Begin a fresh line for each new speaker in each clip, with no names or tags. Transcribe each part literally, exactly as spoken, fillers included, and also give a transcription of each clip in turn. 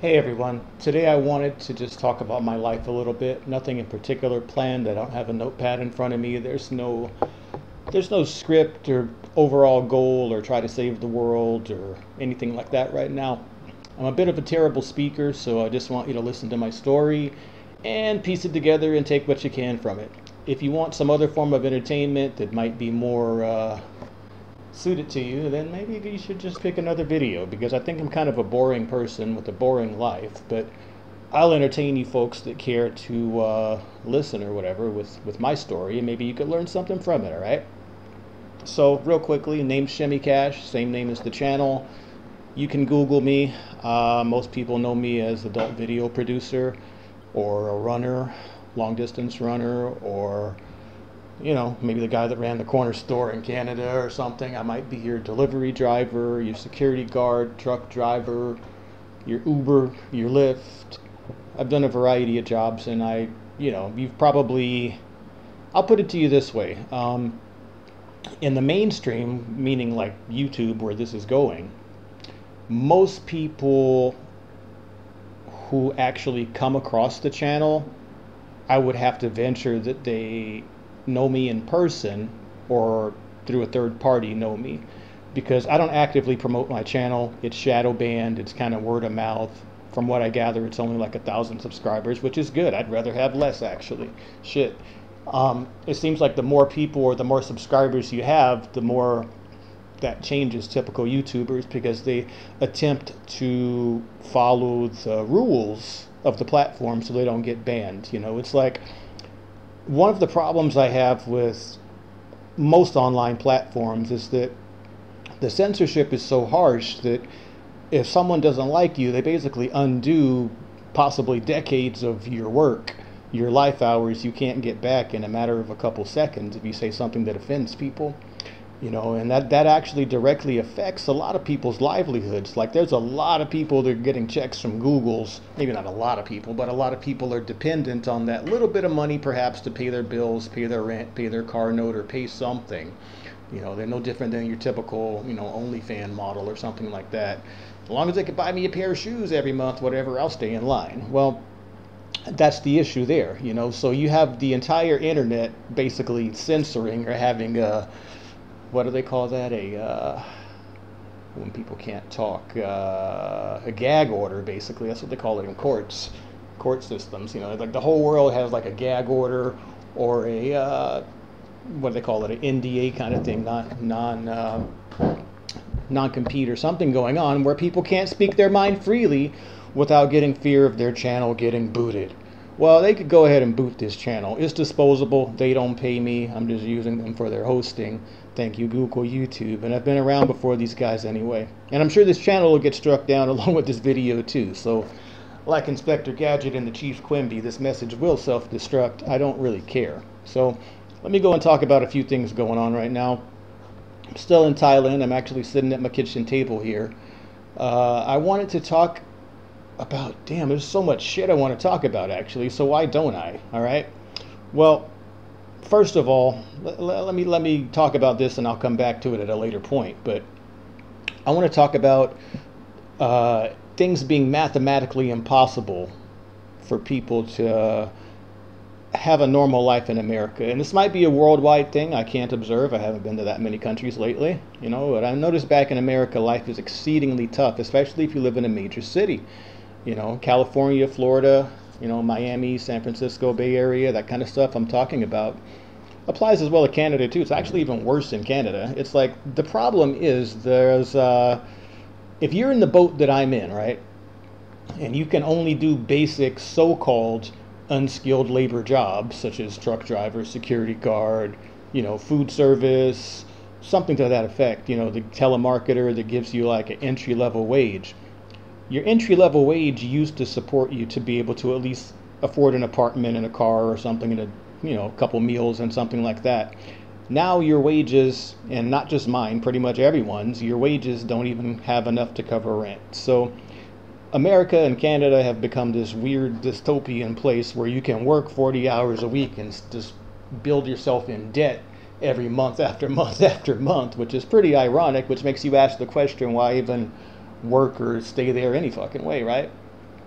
Hey everyone, today I wanted to just talk about my life a little bit. Nothing in particular planned. I don't have a notepad in front of me. There's no there's no script or overall goal or try to save the world or anything like that right now. I'm a bit of a terrible speaker, so I just want you to listen to my story and piece it together and take what you can from it. If you want some other form of entertainment that might be more uh, suited to you, then maybe you should just pick another video because I think I'm kind of a boring person with a boring life, but I'll entertain you folks that care to uh, listen or whatever with, with my story, and maybe you could learn something from it, all right? So real quickly, name Shimmy Cash, same name as the channel. You can Google me. Uh, most people know me as adult video producer or a runner, long distance runner, or you know, maybe the guy that ran the corner store in Canada or something. I might be your delivery driver, your security guard, truck driver, your Uber, your Lyft. I've done a variety of jobs, and I, you know, you've probably, I'll put it to you this way. Um, in the mainstream, meaning like YouTube, where this is going, most people who actually come across the channel, I would have to venture that they know me in person or through a third party know me, because I don't actively promote my channel. It's shadow banned. It's kind of word of mouth. From what I gather, it's only like a thousand subscribers, which is good. I'd rather have less, actually. Shit. Um, it seems like the more people or the more subscribers you have, the more that changes typical YouTubers, because they attempt to follow the rules of the platform so they don't get banned. You know, it's like one of the problems I have with most online platforms is that the censorship is so harsh that if someone doesn't like you, they basically undo possibly decades of your work, your life hours you can't get back in a matter of a couple seconds if you say something that offends people. You know, and that, that actually directly affects a lot of people's livelihoods. Like, there's a lot of people that are getting checks from Google's, maybe not a lot of people, but a lot of people are dependent on that little bit of money perhaps to pay their bills, pay their rent, pay their car note, or pay something. You know, they're no different than your typical, you know, OnlyFans model or something like that. As long as they can buy me a pair of shoes every month, whatever, I'll stay in line. Well, that's the issue there, you know. So you have the entire internet basically censoring or having a, what do they call that? A, uh, when people can't talk, uh, a gag order, basically. That's what they call it in courts, court systems. You know, like the whole world has like a gag order or a, uh, what do they call it? An N D A kind of thing, non, non, uh, non-compete or something going on where people can't speak their mind freely without getting fear of their channel getting booted. Well, they could go ahead and boot this channel. It's disposable. They don't pay me. I'm just using them for their hosting. Thank you, Google, YouTube. And I've been around before these guys anyway. And I'm sure this channel will get struck down along with this video too. So, like Inspector Gadget and the Chief Quimby, this message will self-destruct. I don't really care. So, let me go and talk about a few things going on right now. I'm still in Thailand. I'm actually sitting at my kitchen table here. Uh, I wanted to talk about, damn, there's so much shit I want to talk about actually, so why don't I? All right. Well, first of all, let, let me let me talk about this, and I'll come back to it at a later point. But I want to talk about uh, things being mathematically impossible for people to uh, have a normal life in America. And this might be a worldwide thing. I can't observe. I haven't been to that many countries lately, you know. But I noticed back in America, life is exceedingly tough, especially if you live in a major city. You know, California, Florida, you know, Miami, San Francisco, Bay Area, that kind of stuff I'm talking about applies as well to Canada too. It's actually even worse in Canada. It's like, the problem is there's, uh, if you're in the boat that I'm in, right, and you can only do basic so-called unskilled labor jobs such as truck driver, security guard, you know, food service, something to that effect, you know, the telemarketer that gives you like an entry-level wage. Your entry-level wage used to support you to be able to at least afford an apartment and a car or something, and a, you know, a couple meals and something like that. Now your wages, and not just mine, pretty much everyone's, your wages don't even have enough to cover rent. So America and Canada have become this weird dystopian place where you can work forty hours a week and just build yourself in debt every month after month after month, which is pretty ironic, which makes you ask the question, why even work or stay there any fucking way, right?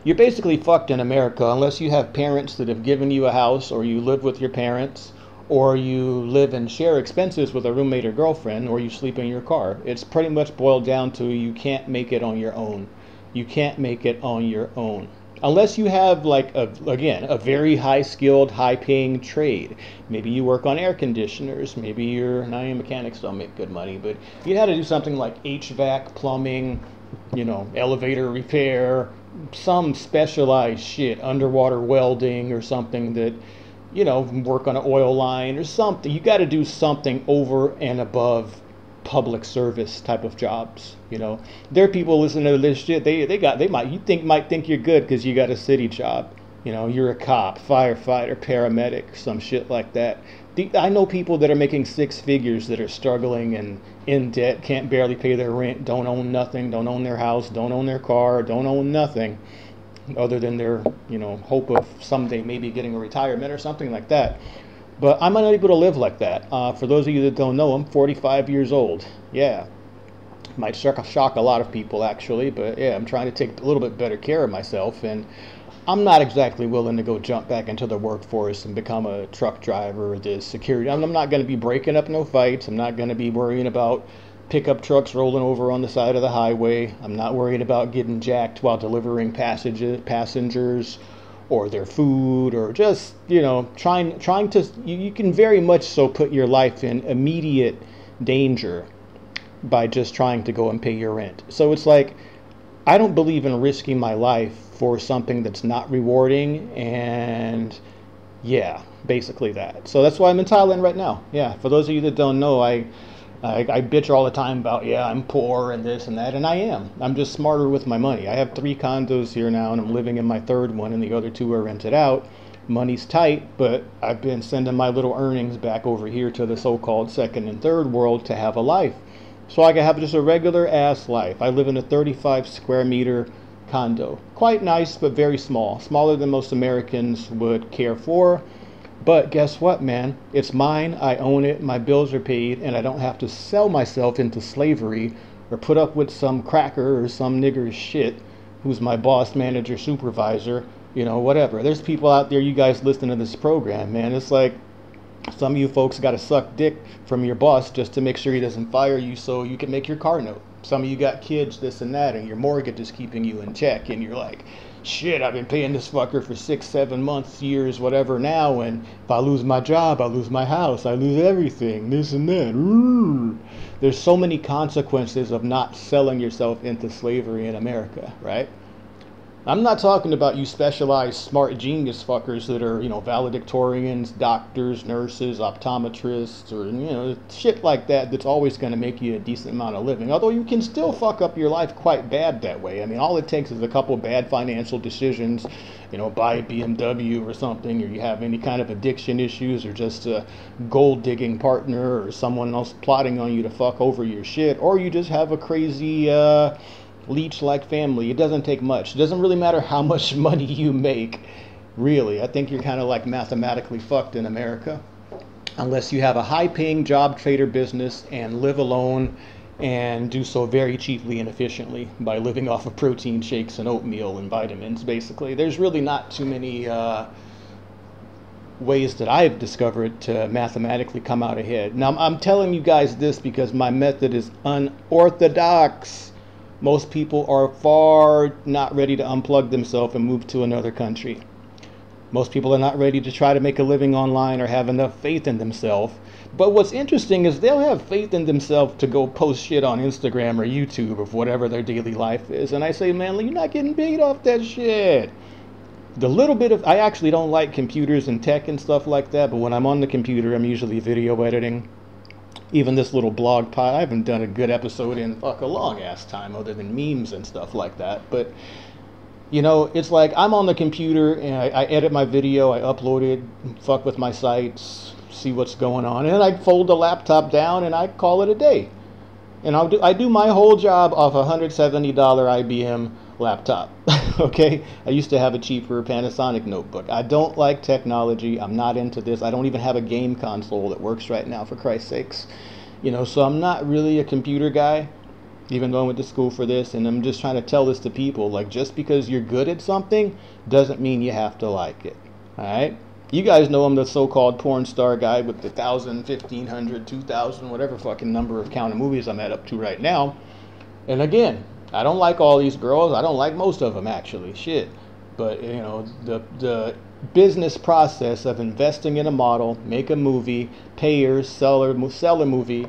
you're basically fucked in America unless you have parents that have given you a house, or you live with your parents, or you live and share expenses with a roommate or girlfriend, or you sleep in your car. It's pretty much boiled down to you can't make it on your own. You can't make it on your own. Unless you have, like, a, again, a very high-skilled, high-paying trade. Maybe you work on air conditioners. Maybe you're, now your mechanics don't make good money, but you had to do something like H V A C, plumbing, you know, elevator repair, some specialized shit, underwater welding or something that, you know, work on an oil line or something. You got to do something over and above public service type of jobs. You know, there are people listening to this shit. They they got they might you think might think you're good because you got a city job. You know, you're a cop, firefighter, paramedic, some shit like that. The, I know people that are making six figures that are struggling and in debt, can't barely pay their rent, don't own nothing, don't own their house, don't own their car, don't own nothing other than their, you know, hope of someday maybe getting a retirement or something like that. But I'm not able to live like that. Uh, for those of you that don't know, I'm forty-five years old. Yeah, might shock, shock a lot of people actually, but yeah, I'm trying to take a little bit better care of myself, and I'm not exactly willing to go jump back into the workforce and become a truck driver or this security. I'm not going to be breaking up no fights. I'm not going to be worrying about pickup trucks rolling over on the side of the highway. I'm not worried about getting jacked while delivering passages, passengers or their food, or just, you know, trying trying to, you, you can very much so put your life in immediate danger by just trying to go and pay your rent. So it's like, I don't believe in risking my life for something that's not rewarding, and yeah, basically that. So that's why I'm in Thailand right now. Yeah, for those of you that don't know, I, I I bitch all the time about, yeah, I'm poor and this and that, and I am. I'm just smarter with my money. I have three condos here now, and I'm living in my third one, and the other two are rented out. Money's tight, but I've been sending my little earnings back over here to the so-called second and third world to have a life. So I can have just a regular ass life. I live in a thirty-five square meter condo. Quite nice, but very small. Smaller than most Americans would care for. But guess what, man? It's mine. I own it. My bills are paid, and I don't have to sell myself into slavery or put up with some cracker or some nigger's shit who's my boss, manager, supervisor, you know, whatever. There's people out there, you guys listening to this program, man. It's like, some of you folks got to suck dick from your boss just to make sure he doesn't fire you so you can make your car note. Some of you got kids, this and that, and your mortgage is keeping you in check, and you're like, shit, I've been paying this fucker for six, seven months, years, whatever now, and if I lose my job, I lose my house, I lose everything, this and that. Ooh. There's so many consequences of not selling yourself into slavery in America, right? I'm not talking about you specialized smart genius fuckers that are, you know, valedictorians, doctors, nurses, optometrists, or, you know, shit like that that's always going to make you a decent amount of living. Although you can still fuck up your life quite bad that way. I mean, all it takes is a couple bad financial decisions, you know, buy a B M W or something, or you have any kind of addiction issues, or just a gold digging partner, or someone else plotting on you to fuck over your shit, or you just have a crazy, uh, leech-like family. It doesn't take much. It doesn't really matter how much money you make, really. I think you're kind of like mathematically fucked in America, unless you have a high-paying job, trader business, and live alone, and do so very cheaply and efficiently by living off of protein shakes and oatmeal and vitamins, basically. There's really not too many uh, ways that I've discovered to mathematically come out ahead. Now, I'm telling you guys this because my method is unorthodox. Most people are far not ready to unplug themselves and move to another country. Most people are not ready to try to make a living online or have enough faith in themselves. But what's interesting is they'll have faith in themselves to go post shit on Instagram or YouTube of whatever their daily life is. And I say, man, you're not getting paid off that shit. The little bit of, I actually don't like computers and tech and stuff like that, but when I'm on the computer, I'm usually video editing. Even this little blog pod, I haven't done a good episode in fuck a long ass time other than memes and stuff like that. But, you know, it's like I'm on the computer and I, I edit my video, I upload it, fuck with my sites, see what's going on. And I fold the laptop down and I call it a day. And I'll do, I do my whole job off a one hundred seventy dollar I B M laptop. Okay? I used to have a cheaper Panasonic notebook. I don't like technology. I'm not into this. I don't even have a game console that works right now, for Christ's sakes. You know, so I'm not really a computer guy. even though I went to school for this, and I'm just trying to tell this to people, like, just because you're good at something doesn't mean you have to like it. All right? You guys know I'm the so-called porn star guy with the thousand, fifteen hundred, two thousand, whatever fucking number of count of movies I'm at up to right now. And again, I don't like all these girls. I don't like most of them, actually. Shit. But, you know, the the business process of investing in a model, make a movie, payers, seller, sell a movie,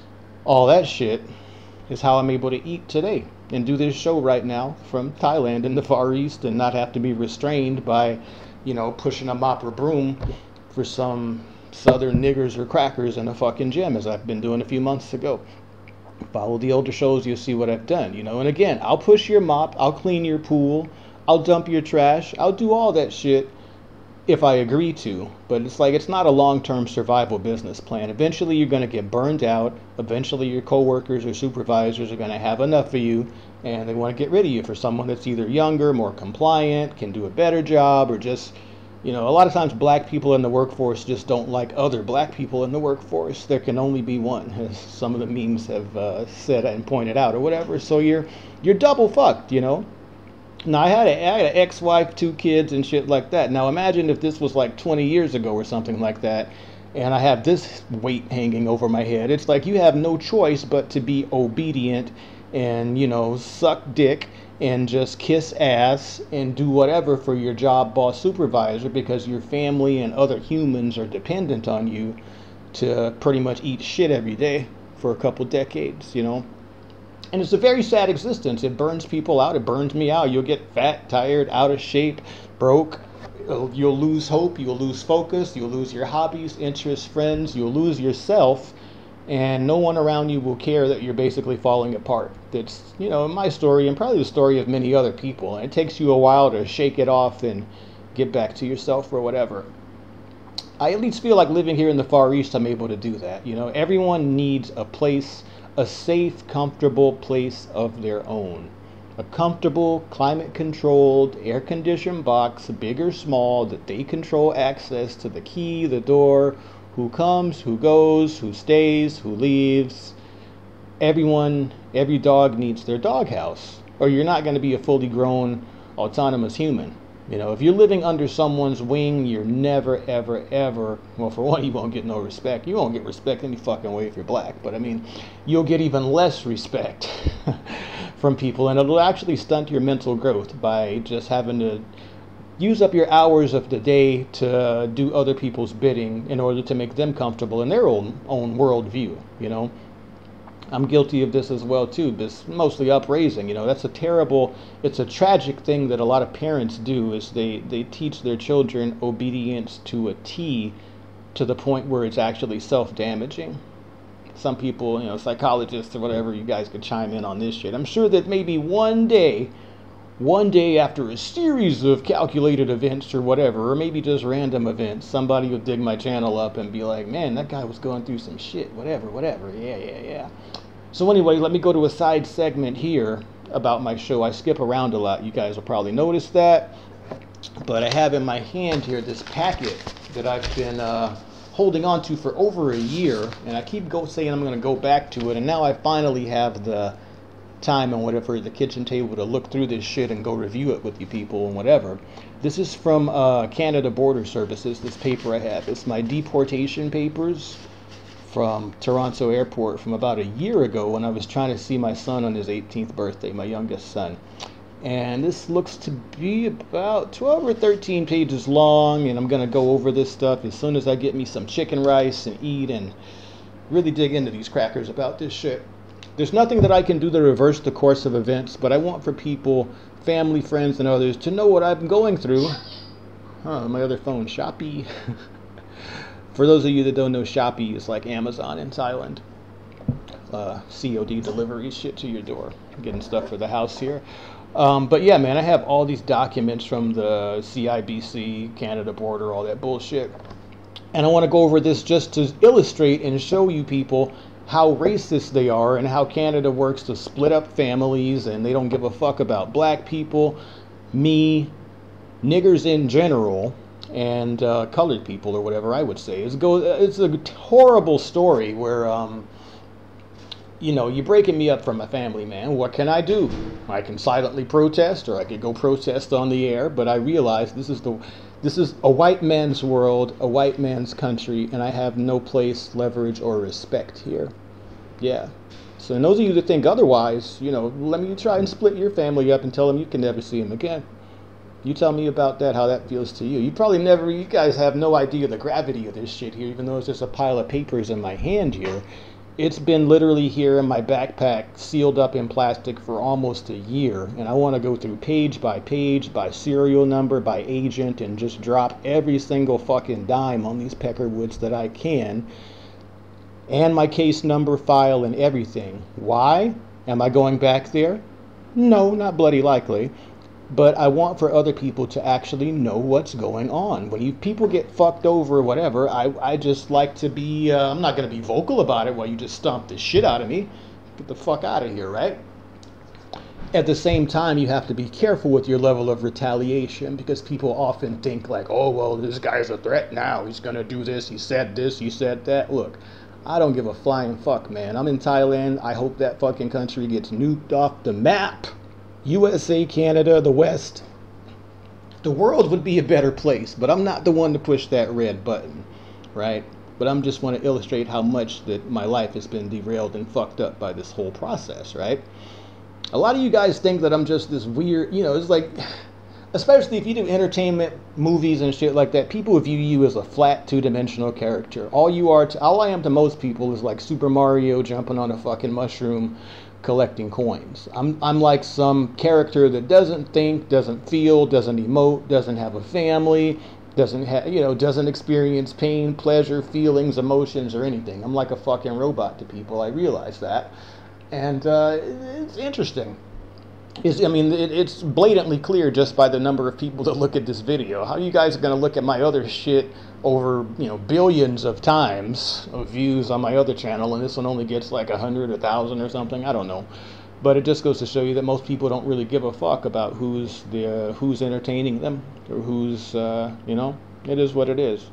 all that shit is how I'm able to eat today and do this show right now from Thailand in the Far East and not have to be restrained by, you know, pushing a mop or broom for some southern niggers or crackers in a fucking gym, as I've been doing a few months ago. Follow the older shows, you'll see what I've done, you know. And again, I'll push your mop, I'll clean your pool, I'll dump your trash, I'll do all that shit if I agree to. But it's like, it's not a long-term survival business plan. Eventually you're going to get burned out. Eventually your coworkers or supervisors are going to have enough of you and they want to get rid of you for someone that's either younger, more compliant, can do a better job, or just, you know, a lot of times black people in the workforce just don't like other black people in the workforce. There can only be one, as some of the memes have uh, said and pointed out or whatever. So you're you're double fucked, you know. Now, I had, a, I had an ex-wife, two kids, and shit like that. Now, imagine if this was like twenty years ago or something like that, and I have this weight hanging over my head. It's like you have no choice but to be obedient and, you know, suck dick and just kiss ass and do whatever for your job boss supervisor, because your family and other humans are dependent on you to pretty much eat shit every day for a couple decades, you know. And it's a very sad existence. It burns people out. It burns me out. You'll get fat, tired, out of shape, broke. You'll lose hope. You'll lose focus. You'll lose your hobbies, interests, friends. You'll lose yourself. And no one around you will care that you're basically falling apart. That's, you know, my story and probably the story of many other people. And it takes you a while to shake it off and get back to yourself or whatever. I at least feel like living here in the Far East, I'm able to do that. You know, everyone needs a place, a safe, comfortable place of their own. A comfortable, climate-controlled, air-conditioned box, big or small, that they control access to the key, the door, who comes, who goes, who stays, who leaves. Everyone, every dog needs their doghouse, or you're not going to be a fully grown, autonomous human. You know, if you're living under someone's wing, you're never, ever, ever, well, for one, you won't get no respect. You won't get respect any fucking way if you're black. But, I mean, you'll get even less respect from people. And it'll actually stunt your mental growth by just having to use up your hours of the day to do other people's bidding in order to make them comfortable in their own, own worldview, you know. I'm guilty of this as well too, this mostly upraising, you know. That's a terrible, it's a tragic thing that a lot of parents do, is they, they teach their children obedience to a T, to the point where it's actually self-damaging. Some people, you know, psychologists or whatever, you guys could chime in on this shit. I'm sure that maybe one day, one day after a series of calculated events or whatever, or maybe just random events, somebody will dig my channel up and be like, man, that guy was going through some shit, whatever, whatever, yeah, yeah, yeah. So anyway, let me go to a side segment here about my show. I skip around a lot. You guys will probably notice that. But I have in my hand here this packet that I've been uh, holding on to for over a year. And I keep go saying I'm going to go back to it. And now I finally have the time and whatever at the kitchen table to look through this shit and go review it with you people and whatever. This is from uh, Canada Border Services, this paper I have. It's my deportation papers from Toronto Airport from about a year ago when I was trying to see my son on his eighteenth birthday, my youngest son. And this looks to be about twelve or thirteen pages long, and I'm going to go over this stuff as soon as I get me some chicken rice and eat and really dig into these crackers about this shit. There's nothing that I can do to reverse the course of events, but I want for people, family, friends, and others to know what I'm going through. Oh, my other phone, Shopee. For those of you that don't know, Shopee is like Amazon in Thailand. Uh, C O D delivery, shit to your door. Getting stuff for the house here. Um, but yeah, man, I have all these documents from the C I B C, Canada border, all that bullshit. And I want to go over this just to illustrate and show you people how racist they are and how Canada works to split up families, and they don't give a fuck about black people, me, niggers in general, and uh, colored people, or whatever I would say. It's, go, it's a horrible story where um, you know, you're breaking me up from my family, man. What can I do? I can silently protest, or I could go protest on the air. But I realize this is the, this is a white man's world, a white man's country, and I have no place, leverage, or respect here. Yeah. So, and those of you that think otherwise, you know, let me try and split your family up and tell them you can never see them again. You tell me about that, how that feels to you. You probably never, you guys have no idea the gravity of this shit here, even though it's just a pile of papers in my hand here. It's been literally here in my backpack, sealed up in plastic for almost a year. And I want to go through page by page, by serial number, by agent, and just drop every single fucking dime on these Peckerwoods that I can. And my case number, file, and everything. Why? Am I going back there? No, not bloody likely. But I want for other people to actually know what's going on. When you people get fucked over or whatever, I, I just like to be, uh, I'm not going to be vocal about it while you just stomp the shit out of me. Get the fuck out of here, right? At the same time, you have to be careful with your level of retaliation, because people often think like, oh, well, this guy's a threat now. He's going to do this. He said this. He said that. Look, I don't give a flying fuck, man. I'm in Thailand. I hope that fucking country gets nuked off the map. U S A, Canada, the West, the world would be a better place, but I'm not the one to push that red button, right? But I'm just want to illustrate how much that my life has been derailed and fucked up by this whole process, right? A lot of you guys think that I'm just this weird, you know, it's like, especially if you do entertainment, movies and shit like that, people view you as a flat two-dimensional character. All you are, to, all I am to most people is like Super Mario jumping on a fucking mushroom, collecting coins. I'm I'm like some character that doesn't think, doesn't feel, doesn't emote, doesn't have a family, doesn't have, you know, doesn't experience pain, pleasure, feelings, emotions, or anything. I'm like a fucking robot to people. I realize that, and uh, it's interesting. Is I mean, it, it's blatantly clear just by the number of people that look at this video. How you guys are gonna look at my other shit over, you know, billions of times of views on my other channel, and this one only gets like a hundred, a thousand, or something? I don't know, but it just goes to show you that most people don't really give a fuck about who's the uh, who's entertaining them, or who's uh, you know. It is what it is.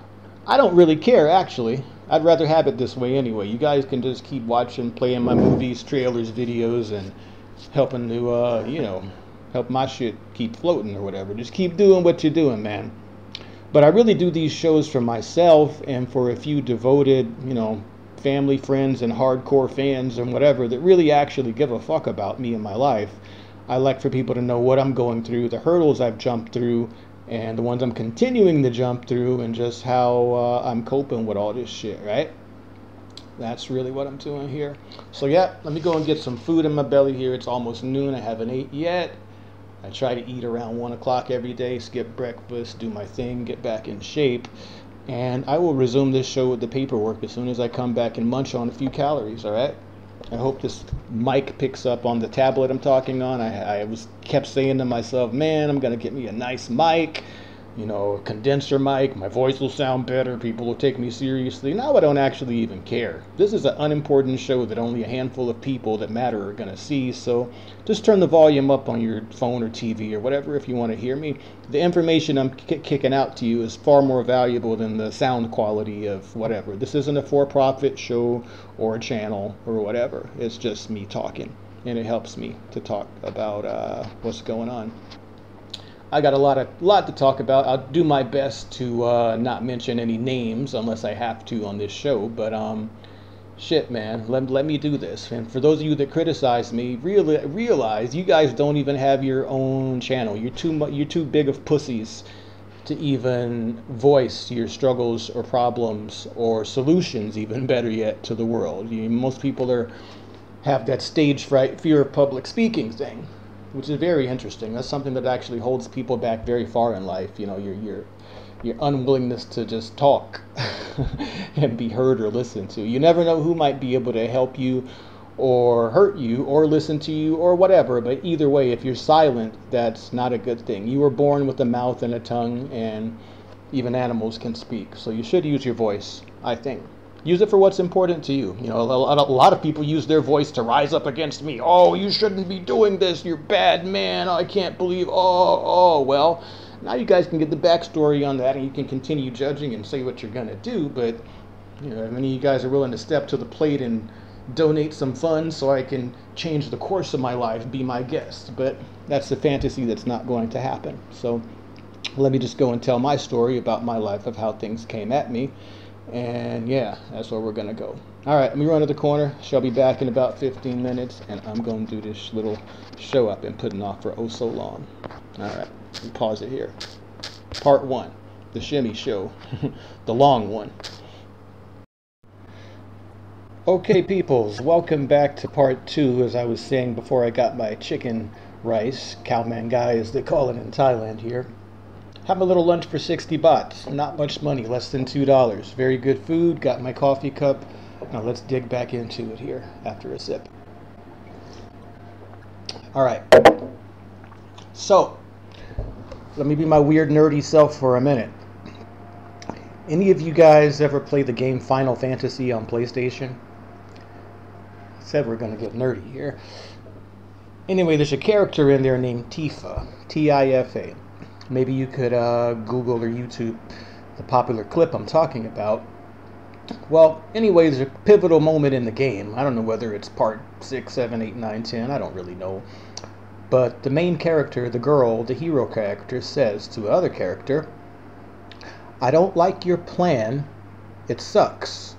I don't really care, actually. I'd rather have it this way anyway. You guys can just keep watching, playing my movies, trailers, videos, and helping to, uh, you know, help my shit keep floating or whatever. Just keep doing what you're doing, man. But I really do these shows for myself and for a few devoted, you know, family, friends, and hardcore fans and whatever that really actually give a fuck about me and my life. I like for people to know what I'm going through, the hurdles I've jumped through, and the ones I'm continuing to jump through, and just how uh, I'm coping with all this shit, right? That's really what I'm doing here. So yeah, let me go and get some food in my belly here. It's almost noon. I haven't ate yet. I try to eat around one o'clock every day, skip breakfast, do my thing, get back in shape. And I will resume this show with the paperwork as soon as I come back and munch on a few calories, all right? I hope this mic picks up on the tablet I'm talking on. I, I was kept saying to myself, man, I'm going to get me a nice mic. You know, a condenser mic, my voice will sound better, people will take me seriously. Now I don't actually even care. This is an unimportant show that only a handful of people that matter are going to see, so just turn the volume up on your phone or T V or whatever if you want to hear me. The information I'm k- kicking out to you is far more valuable than the sound quality of whatever. This isn't a for-profit show or a channel or whatever. It's just me talking, and it helps me to talk about uh, what's going on. I got a lot of lot to talk about. I'll do my best to uh, not mention any names unless I have to on this show. But um, shit, man, let let me do this. And for those of you that criticize me, reali- realize you guys don't even have your own channel. You're too mu- you're too big of pussies to even voice your struggles or problems or solutions, even better yet, to the world. You, most people are have that stage fright, fear of public speaking thing, which is very interesting. That's something that actually holds people back very far in life. You know, your your your unwillingness to just talk and be heard or listened to. You never know who might be able to help you or hurt you or listen to you or whatever. But either way, if you're silent, that's not a good thing. You were born with a mouth and a tongue, and even animals can speak. So you should use your voice, I think. Use it for what's important to you. You know, a lot, a lot of people use their voice to rise up against me. Oh, you shouldn't be doing this. You're bad, man. I can't believe. Oh, oh, well, now you guys can get the backstory on that, and you can continue judging and say what you're going to do. But, you know, if any of you guys are willing to step to the plate and donate some funds so I can change the course of my life, be my guest. But that's the fantasy that's not going to happen. So let me just go and tell my story about my life, of how things came at me. And yeah, that's where we're going to go. All right, let me run to the corner. Shall be back in about fifteen minutes, and I'm going to do this little show I've been putting off for oh so long. All right, let me pause it here. Part one, the Shimmy Show, the long one. Okay, peoples, welcome back to part two. As I was saying before, I got my chicken rice, khao man gai as they call it in Thailand here. Have a little lunch for sixty bahts. Not much money, less than two dollars. Very good food. Got my coffee cup. Now let's dig back into it here after a sip. All right. So, let me be my weird nerdy self for a minute. Any of you guys ever play the game Final Fantasy on PlayStation? I said we're going to get nerdy here. Anyway, there's a character in there named Tifa. T I F A. Maybe you could uh, Google or YouTube the popular clip I'm talking about. Well, anyway, there's a pivotal moment in the game. I don't know whether it's part six, seven, eight, nine, ten. I don't really know. But the main character, the girl, the hero character, says to another character, "I don't like your plan. It sucks."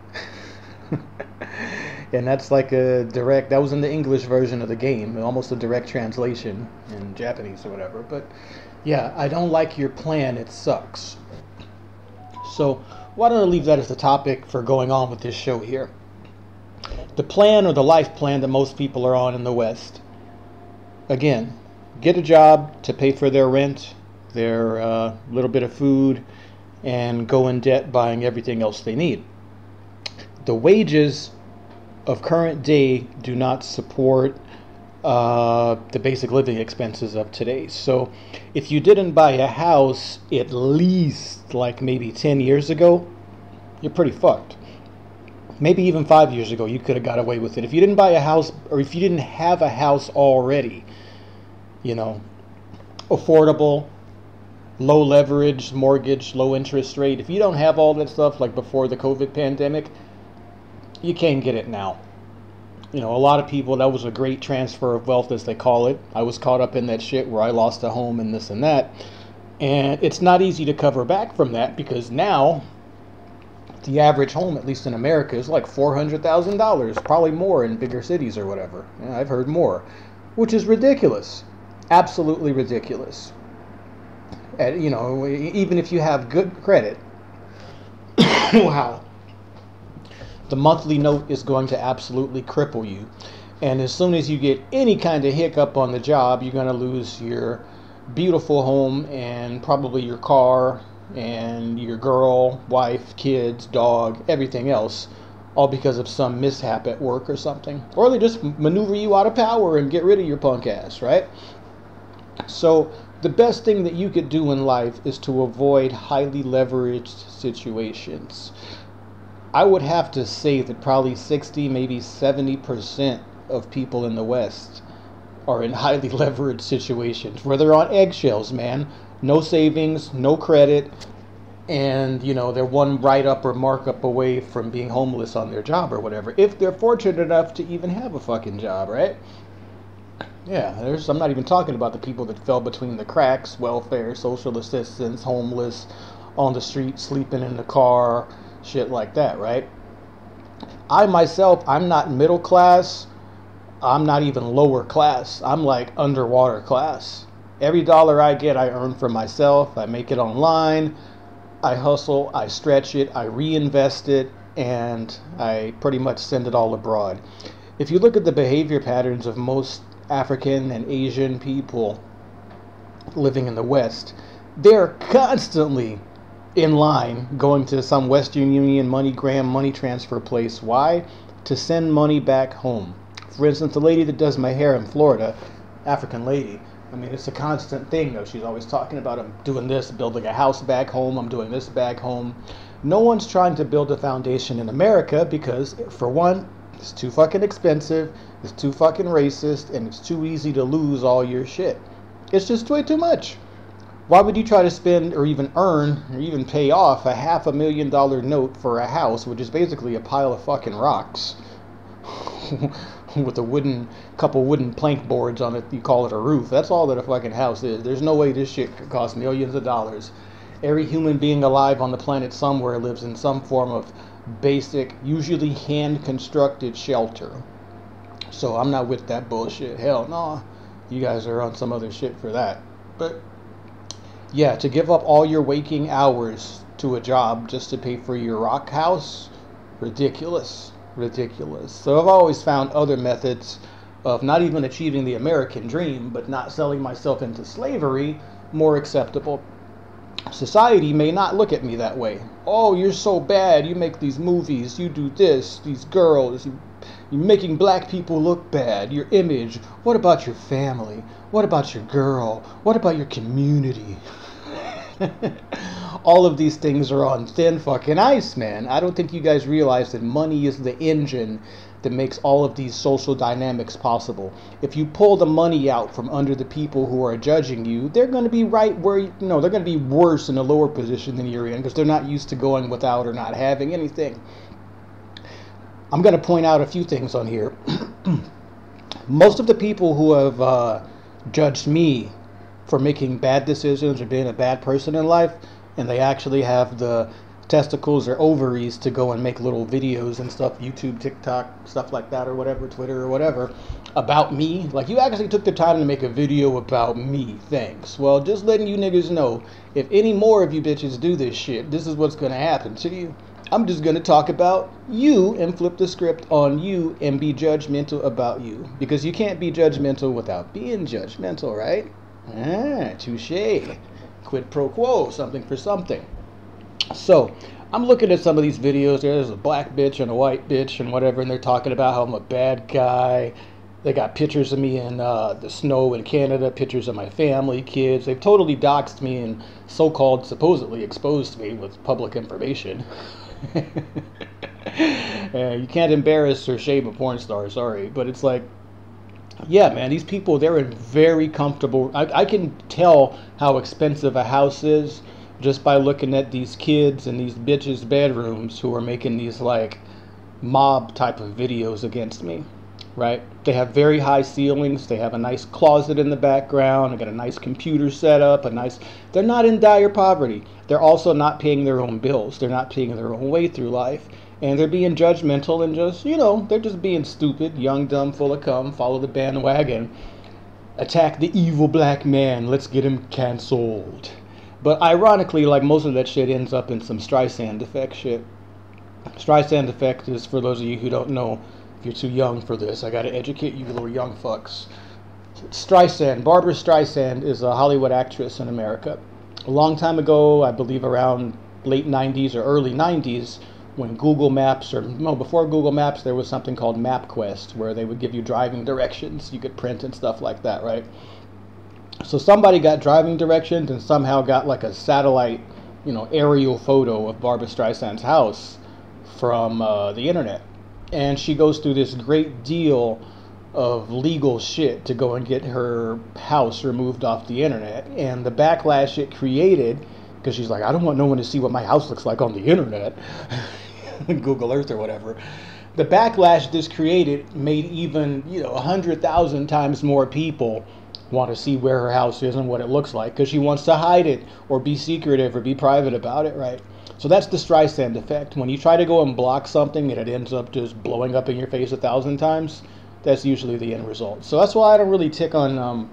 And that's like a direct, that was in the English version of the game, almost a direct translation in Japanese or whatever. But yeah, I don't like your plan. It sucks. So why don't I leave that as the topic for going on with this show here. The plan, or the life plan, that most people are on in the West. Again, get a job to pay for their rent, their uh, little bit of food, and go in debt buying everything else they need. The wages of current day do not support uh, the basic living expenses of today. So if you didn't buy a house at least like maybe ten years ago, you're pretty fucked. Maybe even five years ago, you could have got away with it. If you didn't buy a house, or if you didn't have a house already, you know, affordable, low leverage, mortgage, low interest rate, if you don't have all that stuff like before the COVID pandemic, you can't get it now. You know, a lot of people, that was a great transfer of wealth, as they call it. I was caught up in that shit where I lost a home and this and that. And it's not easy to cover back from that, because now the average home, at least in America, is like four hundred thousand dollars, probably more in bigger cities or whatever. Yeah, I've heard more, which is ridiculous. Absolutely ridiculous. And, you know, even if you have good credit, wow, the monthly note is going to absolutely cripple you. And as soon as you get any kind of hiccup on the job, you're going to lose your beautiful home and probably your car and your girl, wife, kids, dog, everything else, all because of some mishap at work or something. Or they just maneuver you out of power and get rid of your punk ass, right? So the best thing that you could do in life is to avoid highly leveraged situations. I would have to say that probably sixty, maybe seventy percent of people in the West are in highly leveraged situations where they're on eggshells, man. No savings, no credit, and, you know, they're one write-up or markup away from being homeless on their job or whatever, if they're fortunate enough to even have a fucking job, right? Yeah, there's, I'm not even talking about the people that fell between the cracks, welfare, social assistance, homeless, on the street, sleeping in the car, shit like that, right? I myself, I'm not middle class. I'm not even lower class. I'm like underwater class. Every dollar I get, I earn for myself. I make it online. I hustle. I stretch it. I reinvest it. And I pretty much send it all abroad. If you look at the behavior patterns of most African and Asian people living in the West, they're constantly in line going to some Western Union, MoneyGram, money transfer place. Why? To send money back home. For instance, the lady that does my hair in Florida, African lady, I mean, it's a constant thing, though. She's always talking about, I'm doing this, building a house back home, I'm doing this back home. No one's trying to build a foundation in America because, for one, it's too fucking expensive, it's too fucking racist, and it's too easy to lose all your shit. It's just way too much. Why would you try to spend or even earn or even pay off a half a million dollar note for a house, which is basically a pile of fucking rocks, with a wooden, couple wooden plank boards on it. You call it a roof. That's all that a fucking house is. There's no way this shit could cost millions of dollars. Every human being alive on the planet somewhere lives in some form of basic, usually hand-constructed shelter. So I'm not with that bullshit. Hell no. You guys are on some other shit for that. But yeah, to give up all your waking hours to a job just to pay for your rock house, ridiculous, ridiculous. So I've always found other methods of not even achieving the American dream, but not selling myself into slavery, more acceptable. Society may not look at me that way. Oh, you're so bad. You make these movies. You do this. These girls. You, you're making black people look bad. Your image. What about your family? What about your girl? What about your community? All of these things are on thin fucking ice, man. I don't think you guys realize that money is the engine that makes all of these social dynamics possible. If you pull the money out from under the people who are judging you, they're going to be right where, you know, they're going to be worse in a lower position than you're in because they're not used to going without or not having anything. I'm going to point out a few things on here. Most of the people who have uh, judged me for making bad decisions or being a bad person in life, and they actually have the testicles or ovaries to go and make little videos and stuff, YouTube, TikTok, stuff like that, or whatever, Twitter or whatever, about me. Like, you actually took the time to make a video about me. Thanks. Well, just letting you niggas know, if any more of you bitches do this shit, this is what's going to happen to you. I'm just going to talk about you and flip the script on you and be judgmental about you. Because you can't be judgmental without being judgmental, right? Ah, touche. Quid pro quo, something for something. So, I'm looking at some of these videos. There's a black bitch and a white bitch and whatever, and they're talking about how I'm a bad guy. They got pictures of me in uh, the snow in Canada, pictures of my family, kids. They've totally doxed me and so-called supposedly exposed me with public information. uh, you can't embarrass or shame a porn star, sorry. But it's like, yeah, man, these people, they're in very comfortable... I, I can tell how expensive a house is just by looking at these kids in these bitches' bedrooms who are making these, like, mob type of videos against me, right? They have very high ceilings. They have a nice closet in the background. They got a nice computer set up, a nice... They're not in dire poverty. They're also not paying their own bills. They're not paying their own way through life. And they're being judgmental and just, you know, they're just being stupid, young, dumb, full of cum, follow the bandwagon. Attack the evil black man. Let's get him canceled. But ironically, like, most of that shit ends up in some Streisand effect shit. Streisand effect is, for those of you who don't know, if you're too young for this, I gotta educate you little young fucks. Streisand, Barbara Streisand, is a Hollywood actress in America. A long time ago, I believe around late nineties or early nineties, when Google Maps, or no, before Google Maps, there was something called MapQuest, where they would give you driving directions. You could print and stuff like that, right? So somebody got driving directions and somehow got like a satellite, you know, aerial photo of Barbara Streisand's house from uh, the internet. And she goes through this great deal of legal shit to go and get her house removed off the internet. And the backlash it created, because she's like, I don't want no one to see what my house looks like on the internet, Google Earth or whatever. The backlash this created made even, you know, a hundred thousand times more people want to see where her house is and what it looks like, because she wants to hide it or be secretive or be private about it, right? So that's the Streisand effect. When you try to go and block something and it ends up just blowing up in your face a thousand times, that's usually the end result. So that's why I don't really tick on... Um,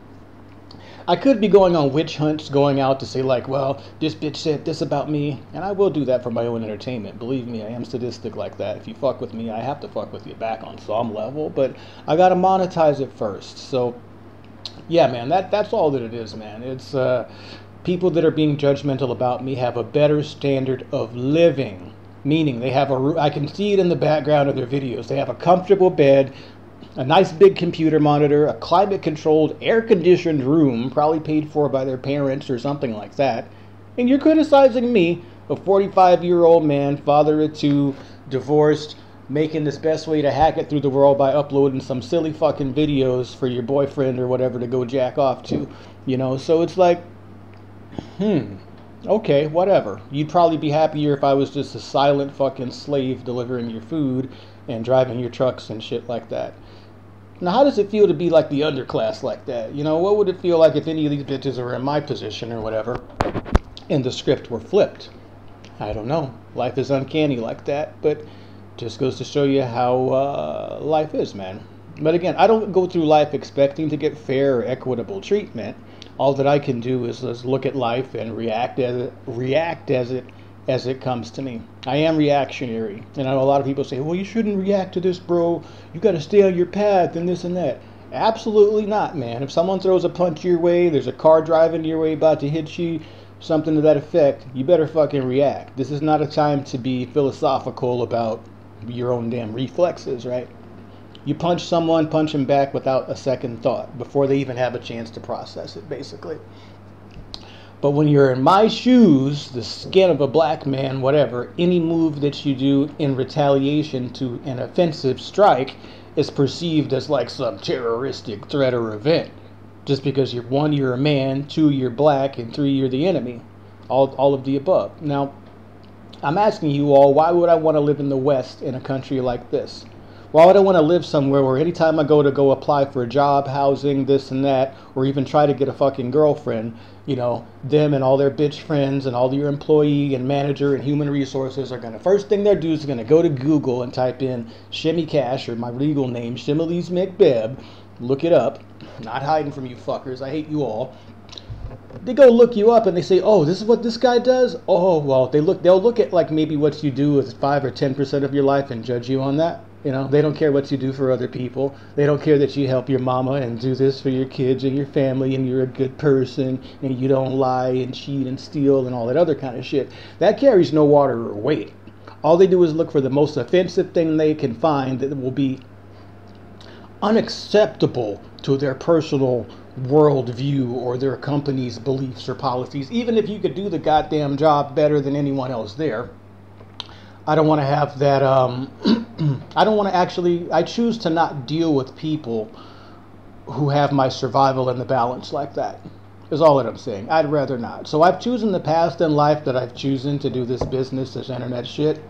I could be going on witch hunts, going out to say, like, well, this bitch said this about me, and I will do that for my own entertainment. Believe me, I am sadistic like that. If you fuck with me, I have to fuck with you back on some level, but I gotta monetize it first. So yeah, man, that that's all that it is, man. It's uh, people that are being judgmental about me have a better standard of living, meaning they have a, I can see it in the background of their videos. They have a comfortable bed, a nice big computer monitor, a climate-controlled, air-conditioned room, probably paid for by their parents or something like that. And you're criticizing me, a forty-five-year-old man, father of two, divorced, making this best way to hack it through the world by uploading some silly fucking videos for your boyfriend or whatever to go jack off to, you know? So it's like, hmm, okay, whatever. You'd probably be happier if I was just a silent fucking slave delivering your food and driving your trucks and shit like that. Now, how does it feel to be like the underclass like that? You know, what would it feel like if any of these bitches were in my position or whatever, and the script were flipped? I don't know. Life is uncanny like that, but just goes to show you how uh, life is, man. But again, I don't go through life expecting to get fair or equitable treatment. All that I can do is just look at life and react as it, react as it as it comes to me. I am reactionary, and I know a lot of people say, well, you shouldn't react to this, bro. You got to stay on your path and this and that. Absolutely not, man. If someone throws a punch your way, there's a car driving your way about to hit you, something to that effect, you better fucking react. This is not a time to be philosophical about your own damn reflexes, right? You punch someone, punch them back without a second thought before they even have a chance to process it, basically. But when you're in my shoes, the skin of a black man, whatever, any move that you do in retaliation to an offensive strike is perceived as like some terroristic threat or event. Just because you're, one, you're a man, two, you're black, and three, you're the enemy. All, all of the above. Now, I'm asking you all, why would I want to live in the West in a country like this? Why would I want to live somewhere where anytime I go to go apply for a job, housing, this and that, or even try to get a fucking girlfriend, you know, them and all their bitch friends and all your employee and manager and human resources are going to, first thing they're do is going to go to Google and type in Shimmy Cash, or my legal name, Shimmy's McBeb, look it up. Not hiding from you fuckers. I hate you all. They go look you up and they say, oh, this is what this guy does? Oh, well, they look, they'll look at like maybe what you do with five or ten percent of your life and judge you on that. You know, they don't care what you do for other people. They don't care that you help your mama and do this for your kids and your family and you're a good person and you don't lie and cheat and steal and all that other kind of shit. That carries no water or weight. All they do is look for the most offensive thing they can find that will be unacceptable to their personal worldview or their company's beliefs or policies. Even if you could do the goddamn job better than anyone else there, I don't want to have that, um, I don't want to actually, I choose to not deal with people who have my survival in the balance like that, is all that I'm saying. I'd rather not. So I've chosen the past in life that I've chosen to do this business, this internet shit.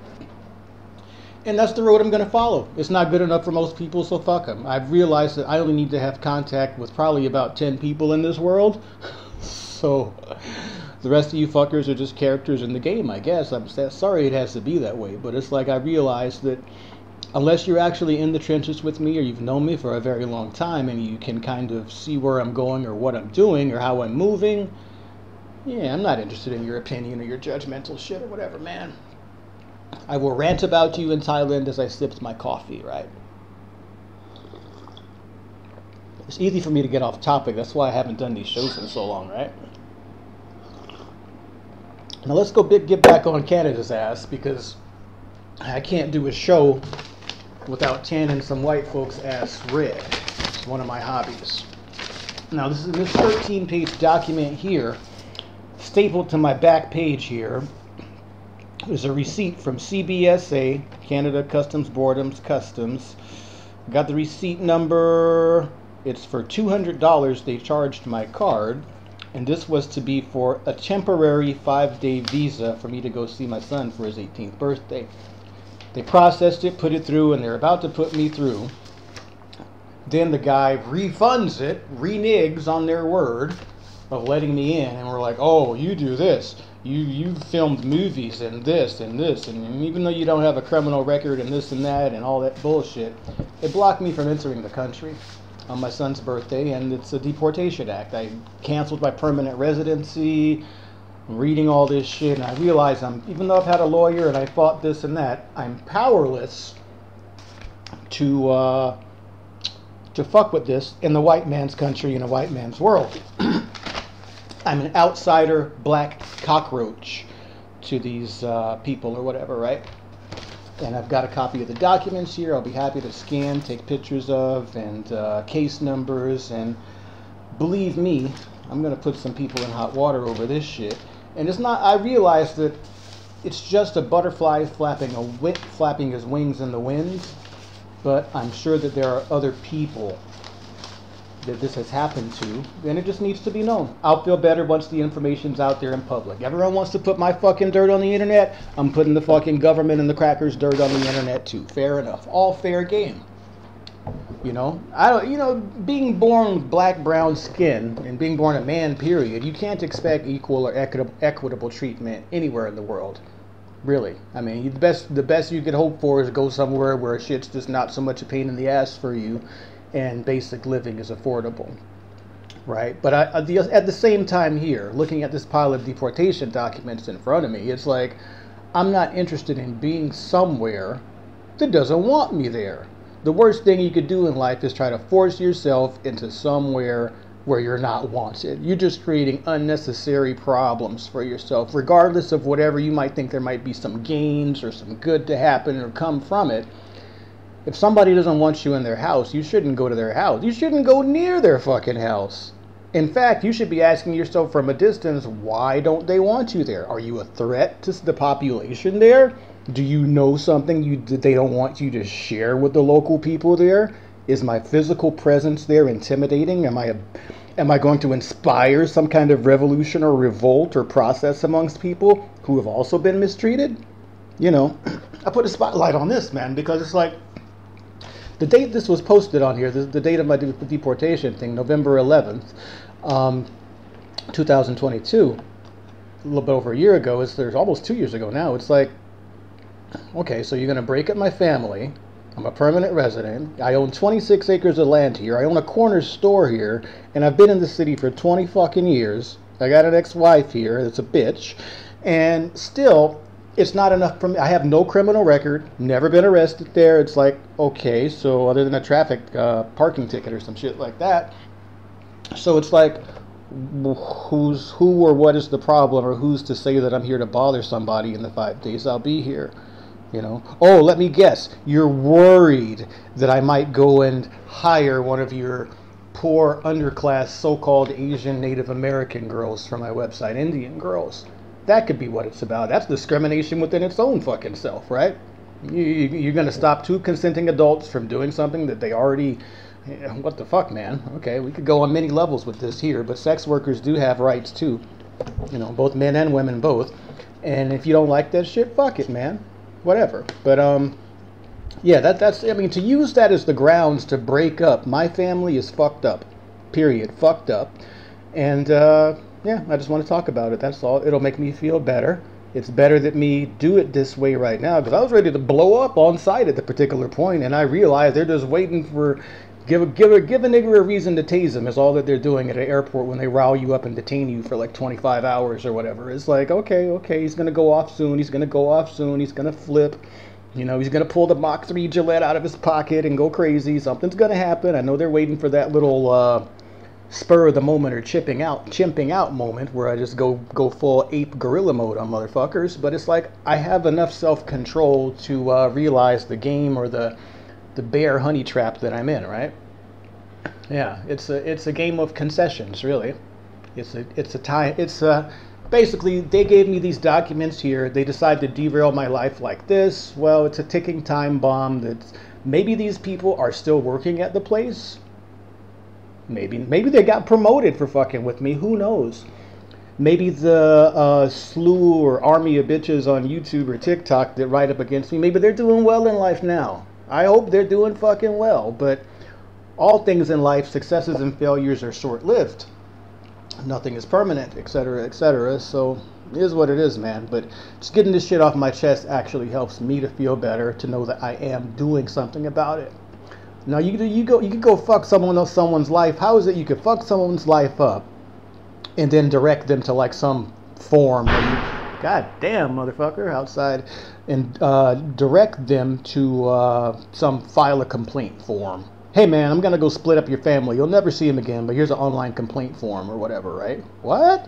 And that's the road I'm going to follow. It's not good enough for most people, so fuck them. I've realized that I only need to have contact with probably about ten people in this world. So the rest of you fuckers are just characters in the game, I guess. I'm sorry it has to be that way, but it's like I realized that unless you're actually in the trenches with me or you've known me for a very long time and you can kind of see where I'm going or what I'm doing or how I'm moving, yeah, I'm not interested in your opinion or your judgmental shit or whatever, man. I will rant about you in Thailand as I sipped my coffee, right? It's easy for me to get off topic. That's why I haven't done these shows in so long, right? Now let's go big, get back on Canada's ass, because I can't do a show without tanning some white folks' ass red. It's one of my hobbies. Now this is this thirteen page document here, stapled to my back page here, is a receipt from C B S A, Canada Customs Board's Customs. Got the receipt number. It's for two hundred dollars they charged my card. And this was to be for a temporary five-day visa for me to go see my son for his eighteenth birthday. They processed it, put it through, and they're about to put me through. Then the guy refunds it, reneges on their word of letting me in. And we're like, oh, you do this. You, you filmed movies and this and this. And even though you don't have a criminal record and this and that and all that bullshit, they blocked me from entering the country on my son's birthday, and it's a deportation act. I canceled my permanent residency, I'm reading all this shit, and I realize I'm, even though I've had a lawyer and I fought this and that, I'm powerless to uh, to fuck with this in the white man's country, in a white man's world. I'm an outsider black cockroach to these uh, people or whatever, right? And I've got a copy of the documents here. I'll be happy to scan, take pictures of, and uh, case numbers. And believe me, I'm going to put some people in hot water over this shit. And it's not, I realize that it's just a butterfly flapping, a wit flapping his wings in the wind. But I'm sure that there are other people that this has happened to, then it just needs to be known. I'll feel better once the information's out there in public. Everyone wants to put my fucking dirt on the internet. I'm putting the fucking government and the crackers' dirt on the internet too. Fair enough. All fair game. You know, I don't. You know, being born with black, brown skin and being born a man, period. You can't expect equal or equitable, equitable treatment anywhere in the world. Really, I mean, the best the best you could hope for is go somewhere where shit's just not so much a pain in the ass for you, and basic living is affordable, right? But I, at, the, at the same time here, looking at this pile of deportation documents in front of me, it's like I'm not interested in being somewhere that doesn't want me there. The worst thing you could do in life is try to force yourself into somewhere where you're not wanted. You're just creating unnecessary problems for yourself, regardless of whatever you might think there might be some gains or some good to happen or come from it. If somebody doesn't want you in their house, you shouldn't go to their house. You shouldn't go near their fucking house. In fact, you should be asking yourself from a distance, why don't they want you there? Are you a threat to the population there? Do you know something you that they don't want you to share with the local people there? Is my physical presence there intimidating? Am I a, am I going to inspire some kind of revolution or revolt or process amongst people who have also been mistreated? You know, I put a spotlight on this, man, because it's like the date this was posted on here, the, the date of my de- deportation thing, November eleventh, um, two thousand twenty-two, a little bit over a year ago. It's there's almost two years ago now. It's like, okay, so you're going to break up my family. I'm a permanent resident. I own twenty-six acres of land here. I own a corner store here, and I've been in the city for twenty fucking years. I got an ex-wife here that's a bitch, and still, it's not enough for me. I have no criminal record, never been arrested there. It's like, okay, so other than a traffic uh, parking ticket or some shit like that. So it's like, who's who or what is the problem, or who's to say that I'm here to bother somebody in the five days I'll be here? You know, oh, let me guess, you're worried that I might go and hire one of your poor underclass so-called Asian Native American girls from my website, Indian girls. That could be what it's about. That's discrimination within its own fucking self, right? You, you, you're going to stop two consenting adults from doing something that they already... What the fuck, man? Okay, we could go on many levels with this here, but sex workers do have rights too. You know, both men and women both. And if you don't like that shit, fuck it, man. Whatever. But, um... yeah, that that's... I mean, to use that as the grounds to break up, my family is fucked up. Period. Fucked up. And, uh... yeah, I just want to talk about it. That's all. It'll make me feel better. It's better that me do it this way right now, because I was ready to blow up on site at the particular point, and I realized they're just waiting for... Give a, give, a, give a nigger a reason to tase him is all that they're doing at an airport when they rile you up and detain you for like twenty-five hours or whatever. It's like, okay, okay, he's going to go off soon. He's going to go off soon. He's going to flip. You know, he's going to pull the Mach three Gillette out of his pocket and go crazy. Something's going to happen. I know they're waiting for that little uh, spur of the moment or chipping out, chimping out moment where I just go, go full ape gorilla mode on motherfuckers. But it's like I have enough self-control to uh, realize the game or the... the bear honey trap that I'm in, right? Yeah, it's a it's a game of concessions, really. It's a it's a time it's a basically they gave me these documents here. They decided to derail my life like this. Well, it's a ticking time bomb. That's maybe these people are still working at the place. Maybe maybe they got promoted for fucking with me. Who knows? Maybe the uh, slew or army of bitches on YouTube or TikTok that write up against me. Maybe they're doing well in life now. I hope they're doing fucking well, but all things in life, successes and failures are short-lived. Nothing is permanent, et cetera, et cetera. So it is what it is, man. But just getting this shit off my chest actually helps me to feel better, to know that I am doing something about it. Now you you go you could go fuck someone else someone's life. How is it you could fuck someone's life up and then direct them to like some form where you, God damn, motherfucker, outside, and uh, direct them to uh, some file a complaint form. Hey man, I'm gonna go split up your family. You'll never see him again, but here's an online complaint form or whatever, right? What?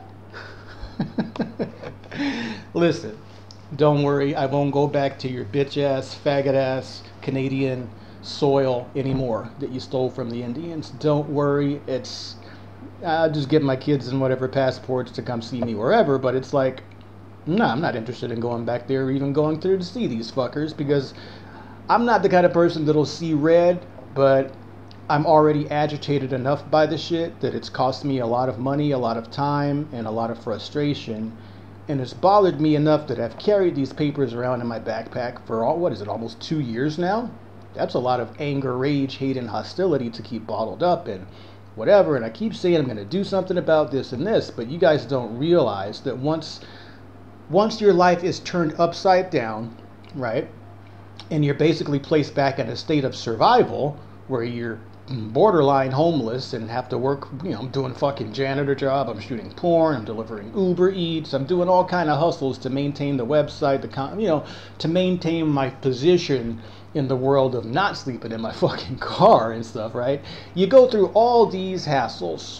Listen, don't worry, I won't go back to your bitch ass, faggot ass Canadian soil anymore that you stole from the Indians. Don't worry, it's I'll just get my kids and whatever passports to come see me wherever, but it's like, no, I'm not interested in going back there or even going through to see these fuckers, because I'm not the kind of person that'll see red, but I'm already agitated enough by the shit that it's cost me a lot of money, a lot of time, and a lot of frustration. And it's bothered me enough that I've carried these papers around in my backpack for, all, what is it, almost two years now? That's a lot of anger, rage, hate, and hostility to keep bottled up and whatever. And I keep saying I'm going to do something about this and this, but you guys don't realize that once, once your life is turned upside down, right, and you're basically placed back in a state of survival where you're borderline homeless and have to work, you know, I'm doing fucking janitor job, I'm shooting porn, I'm delivering Uber Eats, I'm doing all kind of hustles to maintain the website, the con you know, to maintain my position in the world of not sleeping in my fucking car and stuff, right? You go through all these hassles,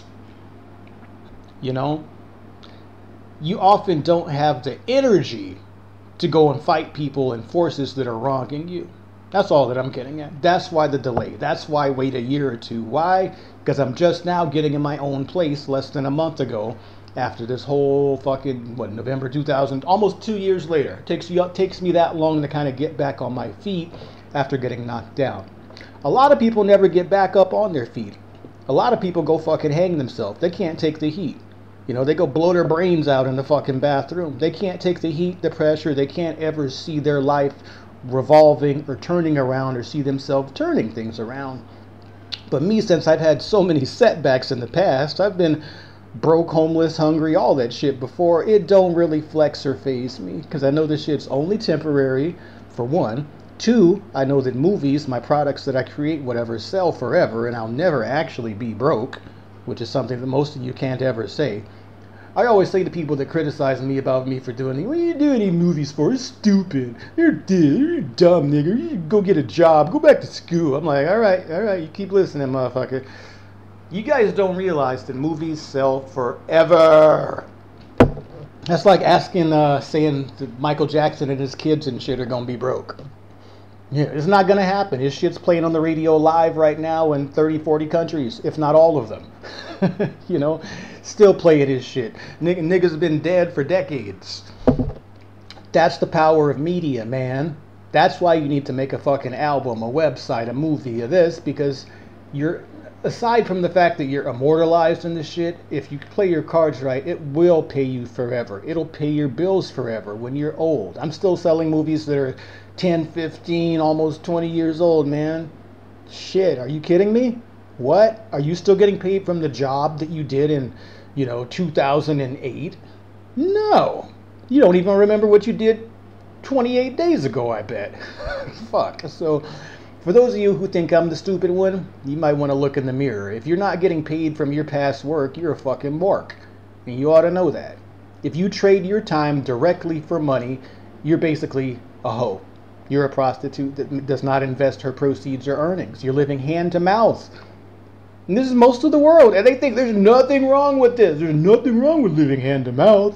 you know, you often don't have the energy to go and fight people and forces that are wronging you. That's all that I'm getting at. That's why the delay. That's why wait a year or two. Why? Because I'm just now getting in my own place less than a month ago after this whole fucking, what, November two thousand, almost two years later. It takes, you, takes me that long to kind of get back on my feet after getting knocked down. A lot of people never get back up on their feet. A lot of people go fucking hang themselves. They can't take the heat. You know, they go blow their brains out in the fucking bathroom. They can't take the heat, the pressure. They can't ever see their life revolving or turning around or see themselves turning things around. But me, since I've had so many setbacks in the past, I've been broke, homeless, hungry, all that shit before, it don't really flex or faze me because I know this shit's only temporary, for one. Two, I know that movies, my products that I create, whatever, sell forever, and I'll never actually be broke, which is something that most of you can't ever say. I always say to people that criticize me about me for doing it, what are you doing any movies for? It's stupid. You're dead. You're dumb, nigga. You go get a job. Go back to school. I'm like, all right, all right. You keep listening, motherfucker. You guys don't realize that movies sell forever. That's like asking, uh, saying that Michael Jackson and his kids and shit are going to be broke. Yeah, it's not going to happen. His shit's playing on the radio live right now in thirty, forty countries, if not all of them. You know, still playing his shit. Nig niggas been dead for decades. That's the power of media, man. That's why you need to make a fucking album, a website, a movie, a this, because you're, aside from the fact that you're immortalized in this shit, if you play your cards right, it will pay you forever. It'll pay your bills forever when you're old. I'm still selling movies that are ten, fifteen, almost twenty years old, man. Shit, are you kidding me? What? Are you still getting paid from the job that you did in, you know, two thousand eight? No. You don't even remember what you did twenty-eight days ago, I bet. Fuck. So, for those of you who think I'm the stupid one, you might want to look in the mirror. If you're not getting paid from your past work, you're a fucking mark. And you ought to know that. If you trade your time directly for money, you're basically a hoe. You're a prostitute that does not invest her proceeds or earnings. You're living hand to mouth. And this is most of the world. And they think there's nothing wrong with this. There's nothing wrong with living hand to mouth.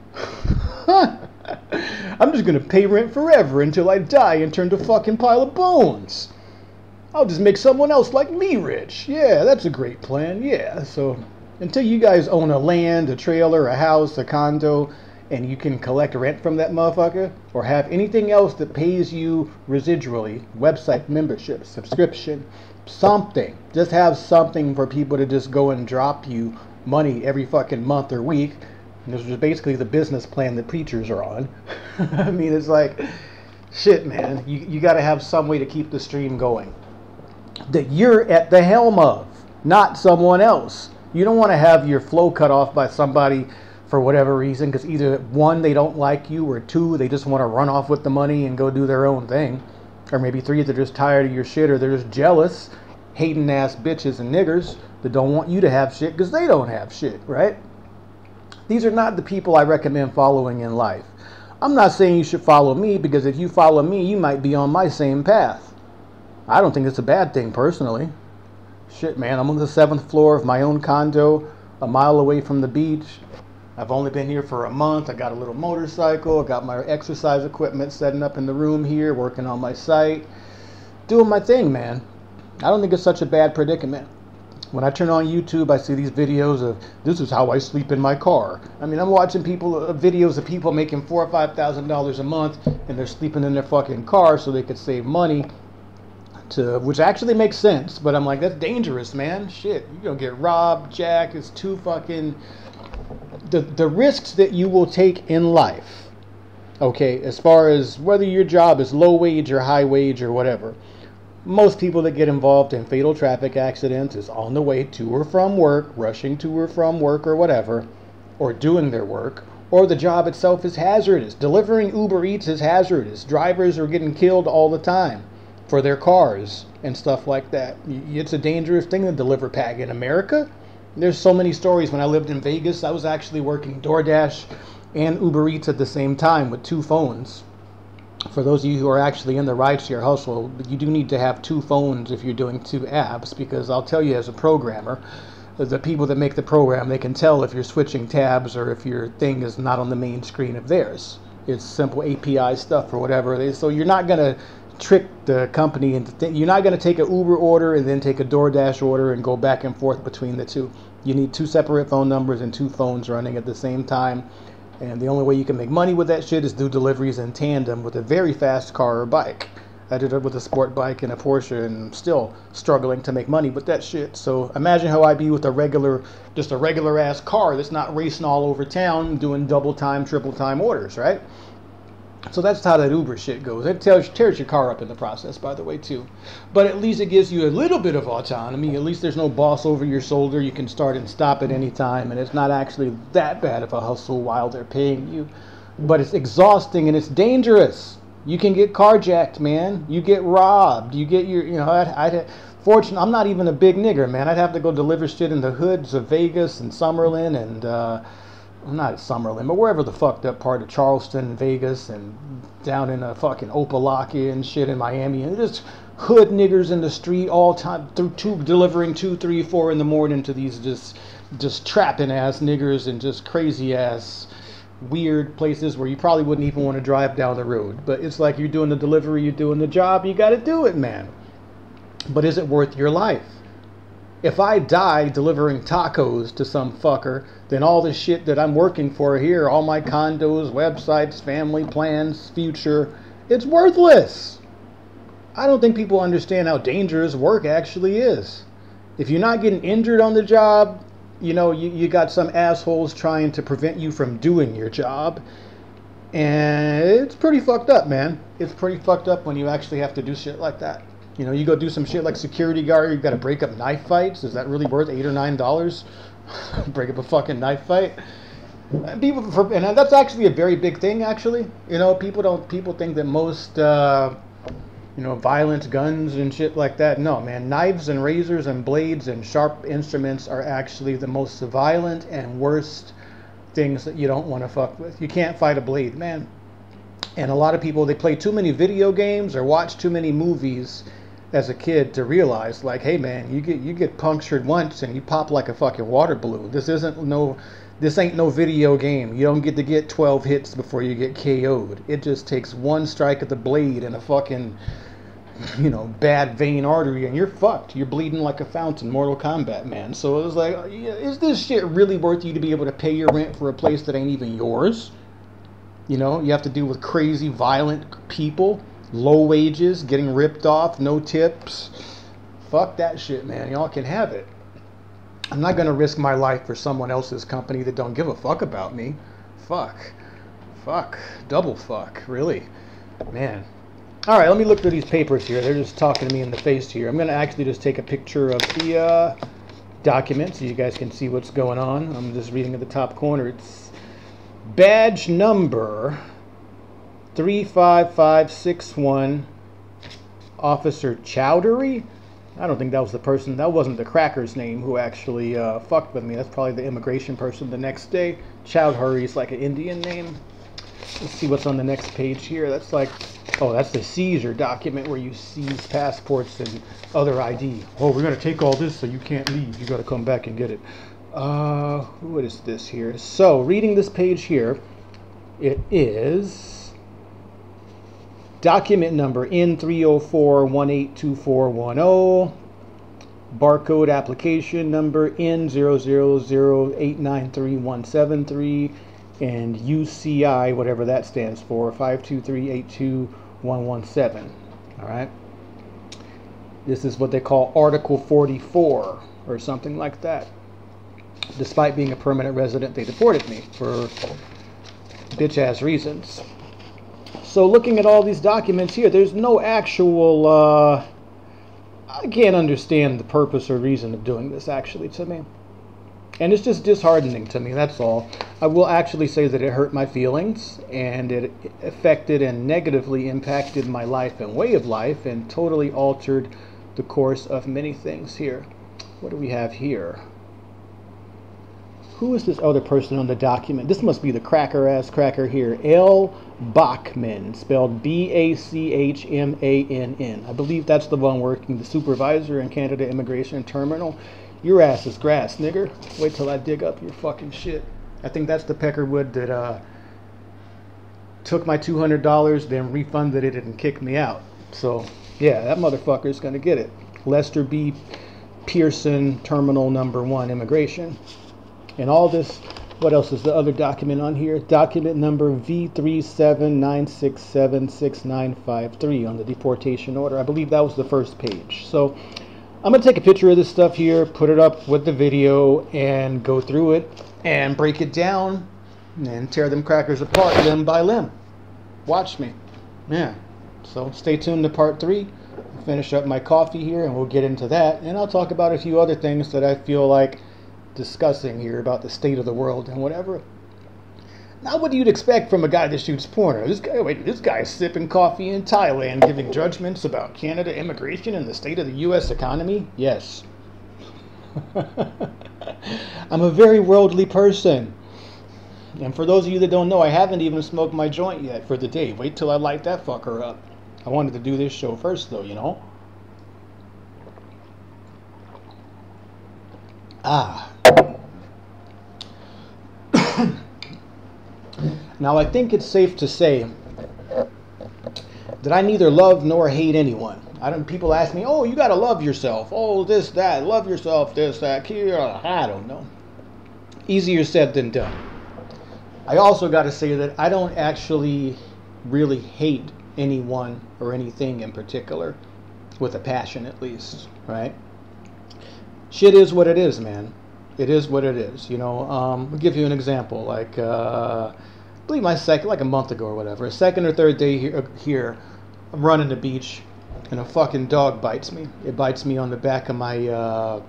I'm just going to pay rent forever until I die and turn to a fucking pile of bones. I'll just make someone else like me rich. Yeah, that's a great plan. Yeah, so until you guys own a land, a trailer, a house, a condo, and you can collect rent from that motherfucker, or have anything else that pays you residually, website membership, subscription, something. Just have something for people to just go and drop you money every fucking month or week. And this is basically the business plan that preachers are on. I mean, it's like, shit, man. You, you got to have some way to keep the stream going that you're at the helm of, not someone else. You don't want to have your flow cut off by somebody for whatever reason, because either one, they don't like you, or two, they just want to run off with the money and go do their own thing. Or maybe three, they're just tired of your shit, or they're just jealous, hating ass bitches and niggers that don't want you to have shit because they don't have shit, right? These are not the people I recommend following in life. I'm not saying you should follow me, because if you follow me, you might be on my same path. I don't think it's a bad thing personally. Shit, man, I'm on the seventh floor of my own condo, a mile away from the beach. I've only been here for a month. I got a little motorcycle. I got my exercise equipment setting up in the room here, working on my site, doing my thing, man. I don't think it's such a bad predicament. When I turn on YouTube, I see these videos of, this is how I sleep in my car. I mean, I'm watching people, uh, videos of people making four or five thousand dollars a month, and they're sleeping in their fucking car so they could save money. to, which actually makes sense, but I'm like, that's dangerous, man. Shit, you're gonna get robbed, jacked. It's too fucking, the, the risks that you will take in life, okay, as far as whether your job is low wage or high wage or whatever. Most people that get involved in fatal traffic accidents is on the way to or from work, rushing to or from work or whatever, or doing their work, or the job itself is hazardous. Delivering Uber Eats is hazardous. Drivers are getting killed all the time for their cars and stuff like that. It's a dangerous thing to deliver pack in America. There's so many stories. When I lived in Vegas, I was actually working DoorDash and Uber Eats at the same time with two phones. For those of you who are actually in the rideshare hustle, you do need to have two phones if you're doing two apps, because I'll tell you, as a programmer, the people that make the program, they can tell if you're switching tabs or if your thing is not on the main screen of theirs. It's simple A P I stuff or whatever. So you're not going to trick the company into th- you're not going to take an Uber order and then take a DoorDash order and go back and forth between the two. You need two separate phone numbers and two phones running at the same time. And the only way you can make money with that shit is do deliveries in tandem with a very fast car or bike. I did it with a sport bike and a Porsche, and I'm still struggling to make money with that shit. So imagine how I'd be with a regular, just a regular ass car that's not racing all over town doing double time, triple time orders, right? So that's how that Uber shit goes. It tears, tears your car up in the process, by the way, too. But at least it gives you a little bit of autonomy. At least there's no boss over your shoulder. You can start and stop at any time, and it's not actually that bad of a hustle while they're paying you. But it's exhausting and it's dangerous. You can get carjacked, man. You get robbed. You get your, you know, I'd, I'd fortunate, I'm not even a big nigger, man. I'd have to go deliver shit in the hoods of Vegas and Summerlin and, uh, not at Summerlin, but wherever the fucked up part of Charleston, Vegas, and down in a fucking Opelika and shit in Miami, and just hood niggers in the street all time, through two, delivering two, three, four in the morning to these just, just trapping ass niggers and just crazy ass weird places where you probably wouldn't even want to drive down the road. But it's like, you're doing the delivery, you're doing the job, you got to do it, man. But is it worth your life? If I die delivering tacos to some fucker, then all the shit that I'm working for here, all my condos, websites, family plans, future, it's worthless. I don't think people understand how dangerous work actually is. If you're not getting injured on the job, you know, you, you got some assholes trying to prevent you from doing your job. And it's pretty fucked up, man. It's pretty fucked up when you actually have to do shit like that. You know, you go do some shit like security guard, you've got to break up knife fights. Is that really worth eight or nine dollars? Break up a fucking knife fight? People, for, and that's actually a very big thing, actually. You know, people don't, people think that most, uh, you know, violent guns and shit like that. No, man, knives and razors and blades and sharp instruments are actually the most violent and worst things that you don't want to fuck with. You can't fight a blade, man. And a lot of people, they play too many video games or watch too many movies as a kid to realize, like, hey man, you get you get punctured once and you pop like a fucking water balloon. This isn't no, this ain't no video game. You don't get to get twelve hits before you get K O'd. It just takes one strike of the blade and a fucking, you know, bad vein artery and you're fucked. You're bleeding like a fountain. Mortal Kombat, man. So it was like, is this shit really worth you to be able to pay your rent for a place that ain't even yours? You know, you have to deal with crazy, violent people. Low wages, getting ripped off, no tips. Fuck that shit, man. Y'all can have it. I'm not going to risk my life for someone else's company that don't give a fuck about me. Fuck. Fuck. Double fuck. Really. Man. All right, let me look through these papers here. They're just talking to me in the face here. I'm going to actually just take a picture of the uh, document so you guys can see what's going on. I'm just reading at the top corner. It's badge number three five five six one, Officer Chowdhury. I don't think that was the person, that wasn't the cracker's name who actually uh, fucked with me. That's probably the immigration person the next day. Chowdhury is like an Indian name. Let's see what's on the next page here. That's like, oh, that's the seizure document where you seize passports and other I D. Oh, we're going to take all this so you can't leave. You got to come back and get it. Uh, what is this here? So, reading this page here, it is document number N three oh four one eight two four one zero, barcode application number N zero zero zero eight nine three one seven three, and U C I, whatever that stands for, five two three eight two one one seven. All right. This is what they call Article forty-four or something like that. Despite being a permanent resident, they deported me for bitch-ass reasons. So looking at all these documents here, there's no actual, uh, I can't understand the purpose or reason of doing this actually to me. And it's just disheartening to me, that's all. I will actually say that it hurt my feelings, and it affected and negatively impacted my life and way of life, and totally altered the course of many things here. What do we have here? Who is this other person on the document? This must be the cracker-ass cracker here. L. Bachmann, spelled B A C H M A N N. I believe that's the one working the supervisor in Canada Immigration Terminal. Your ass is grass, nigger. Wait till I dig up your fucking shit. I think that's the peckerwood that uh, took my two hundred dollars, then refunded it and kicked me out. So, yeah, that motherfucker's gonna get it. Lester B. Pearson, Terminal Number One, Immigration. And all this, what else is the other document on here? Document number V three seven nine six seven six nine five three on the deportation order. I believe that was the first page. So I'm going to take a picture of this stuff here, put it up with the video, and go through it and break it down and tear them crackers apart limb by limb. Watch me. Yeah. So stay tuned to part three. I'll finish up my coffee here and we'll get into that. And I'll talk about a few other things that I feel like discussing here about the state of the world and whatever. Not what you'd expect from a guy that shoots porno. This guy, wait, this guy's sipping coffee in Thailand, giving judgments about Canada immigration and the state of the U S economy. Yes. I'm a very worldly person. And for those of you that don't know, I haven't even smoked my joint yet for the day. Wait till I light that fucker up. I wanted to do this show first though, you know. Ah. Now, I think it's safe to say that I neither love nor hate anyone. I don't. People ask me, "Oh, you gotta love yourself. Oh, this, that. Love yourself. This, that." I don't know. Easier said than done. I also got to say that I don't actually really hate anyone or anything in particular, with a passion at least. Right? Shit is what it is, man. It is what it is. You know. Um, I'll give you an example. Like. Uh, I believe my second, like a month ago or whatever, a second or third day here, here, I'm running the beach, and a fucking dog bites me. It bites me on the back of my uh,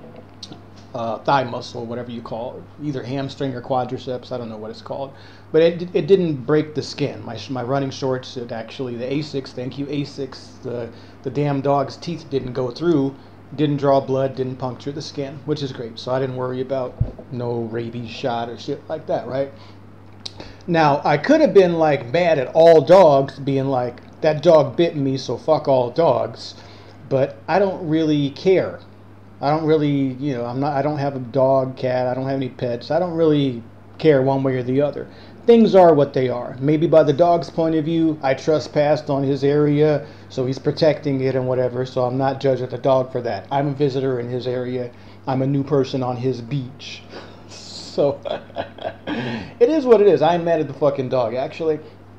uh, thigh muscle, whatever you call it, either hamstring or quadriceps. I don't know what it's called, but it it didn't break the skin. My my running shorts, it actually the Asics, thank you Asics, the the damn dog's teeth didn't go through, didn't draw blood, didn't puncture the skin, which is great. So I didn't worry about no rabies shot or shit like that, right? Now, I could have been like mad at all dogs, being like, that dog bit me, so fuck all dogs. But I don't really care. I don't really, you know, I'm not, I don't have a dog, cat, I don't have any pets. I don't really care one way or the other. Things are what they are. Maybe by the dog's point of view, I trespassed on his area, so he's protecting it and whatever, so I'm not judging the dog for that. I'm a visitor in his area. I'm a new person on his beach. So, it is what it is. I'm mad at the fucking dog, actually.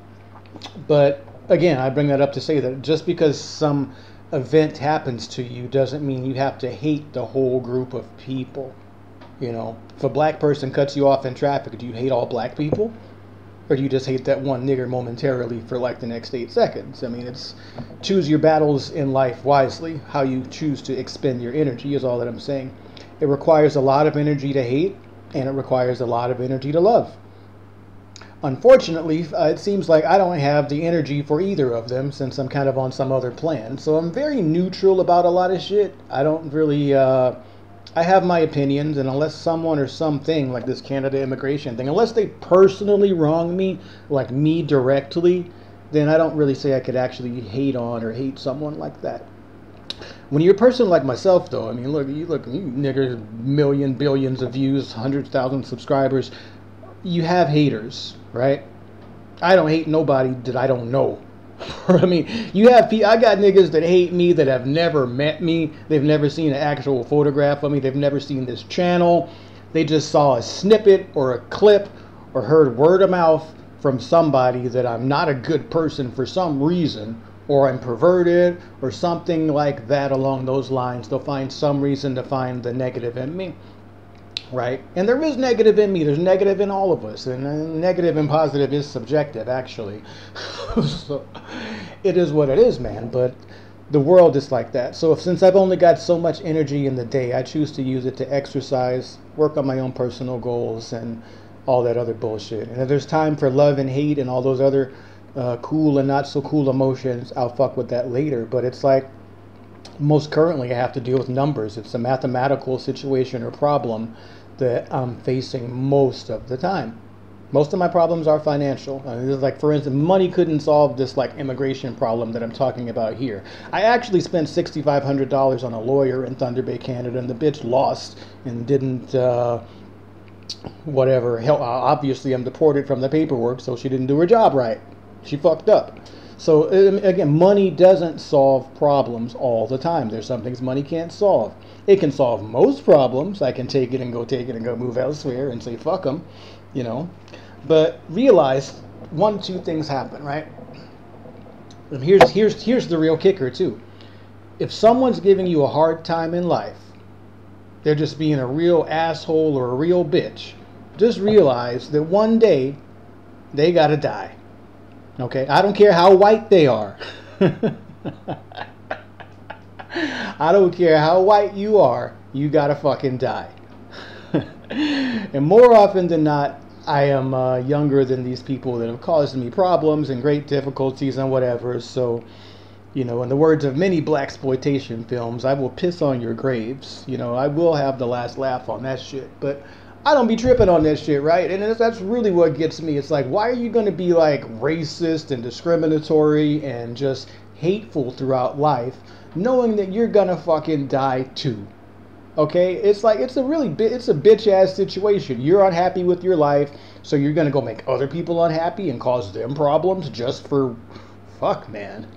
But, again, I bring that up to say that just because some event happens to you doesn't mean you have to hate the whole group of people. You know, if a black person cuts you off in traffic, do you hate all black people? Or do you just hate that one nigger momentarily for like the next eight seconds? I mean, it's choose your battles in life wisely. How you choose to expend your energy is all that I'm saying. It requires a lot of energy to hate. And it requires a lot of energy to love. Unfortunately, uh, it seems like I don't have the energy for either of them since I'm kind of on some other plan. So I'm very neutral about a lot of shit. I don't really, uh, I have my opinions, and unless someone or something like this Canada immigration thing, unless they personally wrong me, like me directly, then I don't really say I could actually hate on or hate someone like that. When you're a person like myself, though, I mean, look, you look, you niggers, million, billions of views, hundred thousand subscribers, you have haters, right? I don't hate nobody that I don't know. I mean, you have, I got niggas that hate me that have never met me. They've never seen an actual photograph of me. They've never seen this channel. They just saw a snippet or a clip or heard word of mouth from somebody that I'm not a good person for some reason, or I'm perverted, or something like that along those lines. They'll find some reason to find the negative in me, right? And there is negative in me. There's negative in all of us, and uh, negative and positive is subjective, actually. So it is what it is, man. But the world is like that. So if, since I've only got so much energy in the day, I choose to use it to exercise, work on my own personal goals, and all that other bullshit. And if there's time for love and hate and all those other uh, cool and not so cool emotions, I'll fuck with that later. But it's like, most currently I have to deal with numbers. It's a mathematical situation or problem that I'm facing most of the time. Most of my problems are financial. I mean, like, for instance, money couldn't solve this like immigration problem that I'm talking about here. I actually spent six thousand five hundred dollars on a lawyer in Thunder Bay, Canada, and the bitch lost and didn't, uh, whatever. Hell, obviously I'm deported from the paperwork, so she didn't do her job right. She fucked up. So again, money doesn't solve problems all the time. There's some things money can't solve. It can solve most problems. I can take it and go take it and go move elsewhere and say fuck them, you know. But realize one, two things happen, right? And here's here's here's the real kicker too. If someone's giving you a hard time in life, they're just being a real asshole or a real bitch, just realize that one day they gotta die. Okay? I don't care how white they are. I don't care how white you are, you gotta fucking die. And more often than not, I am uh, younger than these people that have caused me problems and great difficulties and whatever. So, you know, in the words of many blaxploitation films, I will piss on your graves. You know, I will have the last laugh on that shit. But I don't be tripping on that shit, right? And that's really what gets me. It's like, why are you going to be like racist and discriminatory and just hateful throughout life, knowing that you're going to fucking die too? Okay, it's like, it's a really, bi- it's a bitch ass situation. You're unhappy with your life, so you're gonna go make other people unhappy and cause them problems just for, fuck, man.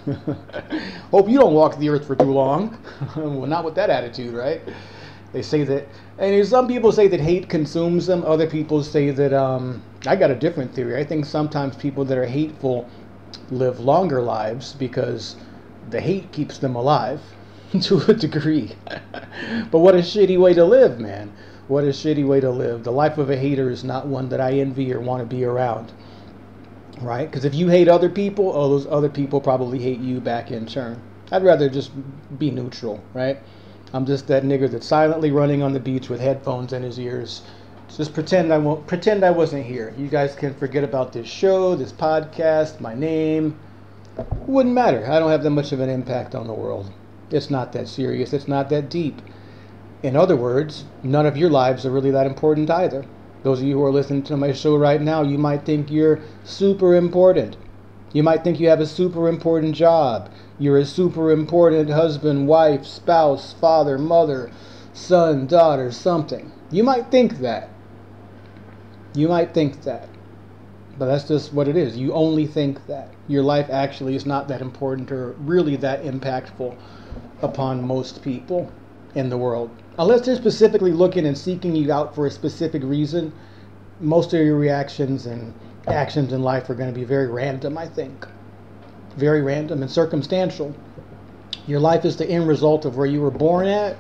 Hope you don't walk the earth for too long. Well, not with that attitude, right? They say that, and some people say that hate consumes them. Other people say that, um, I got a different theory. I think sometimes people that are hateful live longer lives because the hate keeps them alive. To a degree. But what a shitty way to live, man. What a shitty way to live. The life of a hater is not one that I envy or want to be around. Right? Because if you hate other people, oh, those other people probably hate you back in turn. I'd rather just be neutral, right? I'm just that nigger that's silently running on the beach with headphones in his ears. Just pretend I won't pretend I wasn't here. You guys can forget about this show, this podcast, my name. Wouldn't matter. I don't have that much of an impact on the world. It's not that serious. It's not that deep. In other words, none of your lives are really that important either. Those of you who are listening to my show right now, you might think you're super important. You might think you have a super important job. You're a super important husband, wife, spouse, father, mother, son, daughter, something. You might think that. You might think that. But that's just what it is. You only think that. Your life actually is not that important or really that impactful upon most people in the world. Unless they're specifically looking and seeking you out for a specific reason, most of your reactions and actions in life are going to be very random, I think. Very random and circumstantial. Your life is the end result of where you were born at,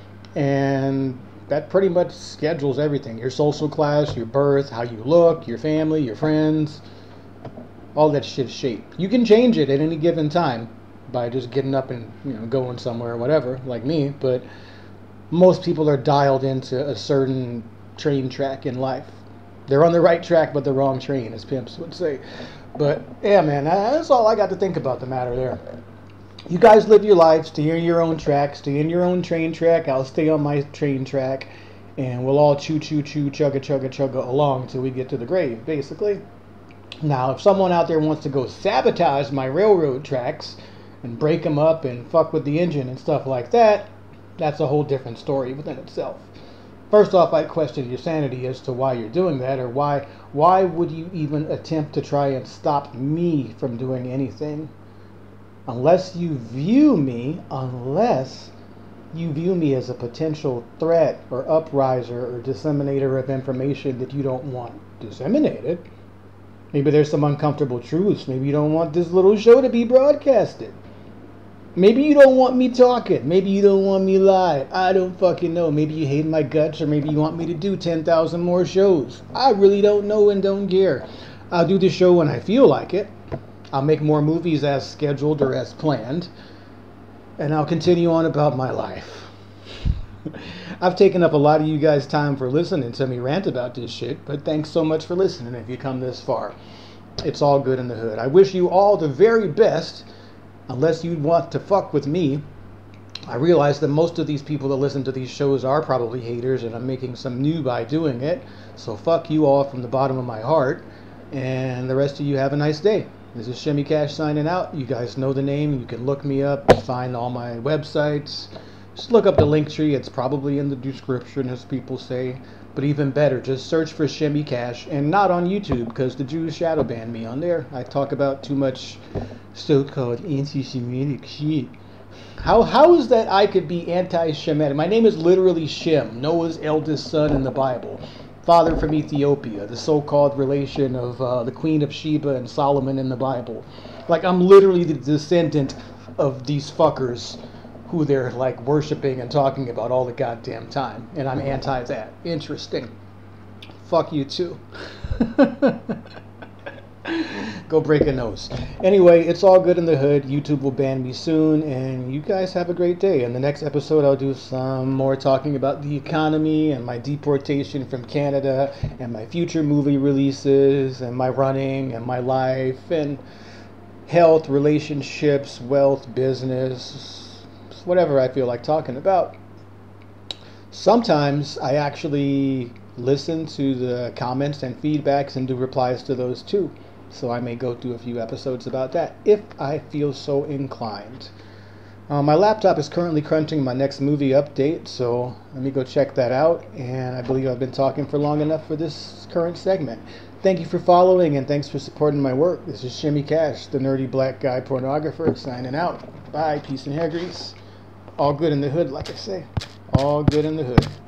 and that pretty much schedules everything. Your social class, your birth, how you look, your family, your friends, all that shit's shaped. You can change it at any given time by just getting up and, you know, going somewhere or whatever, like me, but most people are dialed into a certain train track in life. They're on the right track, but the wrong train, as pimps would say. But yeah, man, that's all I got to think about the matter there. You guys live your lives, stay in your own track, stay in your own train track. I'll stay on my train track, and we'll all choo choo choo, chugga chugga chugga along till we get to the grave, basically. Now, if someone out there wants to go sabotage my railroad tracks and break them up and fuck with the engine and stuff like that, that's a whole different story within itself. First off, I'd question your sanity as to why you're doing that, or why why would you even attempt to try and stop me from doing anything? Unless you view me, unless you view me as a potential threat or upriser or disseminator of information that you don't want disseminated. Maybe there's some uncomfortable truths. Maybe you don't want this little show to be broadcasted. Maybe you don't want me talking. Maybe you don't want me live. I don't fucking know. Maybe you hate my guts, or maybe you want me to do ten thousand more shows. I really don't know and don't care. I'll do the show when I feel like it. I'll make more movies as scheduled or as planned. And I'll continue on about my life. I've taken up a lot of you guys' time for listening to me rant about this shit, but thanks so much for listening if you come this far. It's all good in the hood. I wish you all the very best, unless you want to fuck with me. I realize that most of these people that listen to these shows are probably haters, and I'm making some new by doing it. So fuck you all from the bottom of my heart, and the rest of you have a nice day. This is Shimmy Cash signing out. You guys know the name. You can look me up, find all my websites. Just look up the link tree. It's probably in the description, as people say. But even better, just search for Shimmy Cash, and not on YouTube, because the Jews shadow banned me on there. I talk about too much so-called anti-Semitic shit. How how is that I could be anti-Shemitic? My name is literally Shem, Noah's eldest son in the Bible, father from Ethiopia, the so-called relation of uh, the Queen of Sheba and Solomon in the Bible. Like, I'm literally the descendant of these fuckers who they're like worshiping and talking about all the goddamn time, and I'm anti that. Interesting. Fuck you too. Go break a nose. Anyway, it's all good in the hood. YouTube will ban me soon, and you guys have a great day. In the next episode, I'll do some more talking about the economy and my deportation from Canada and my future movie releases and my running and my life and health, relationships, wealth, business, whatever I feel like talking about. Sometimes I actually listen to the comments and feedbacks and do replies to those too. So I may go through a few episodes about that if I feel so inclined. Uh, my laptop is currently crunching my next movie update, so let me go check that out. And I believe I've been talking for long enough for this current segment. Thank you for following, and thanks for supporting my work. This is Shimmy Cash, the nerdy black guy pornographer, signing out. Bye, peace and hair grease. All good in the hood, like I say. All good in the hood.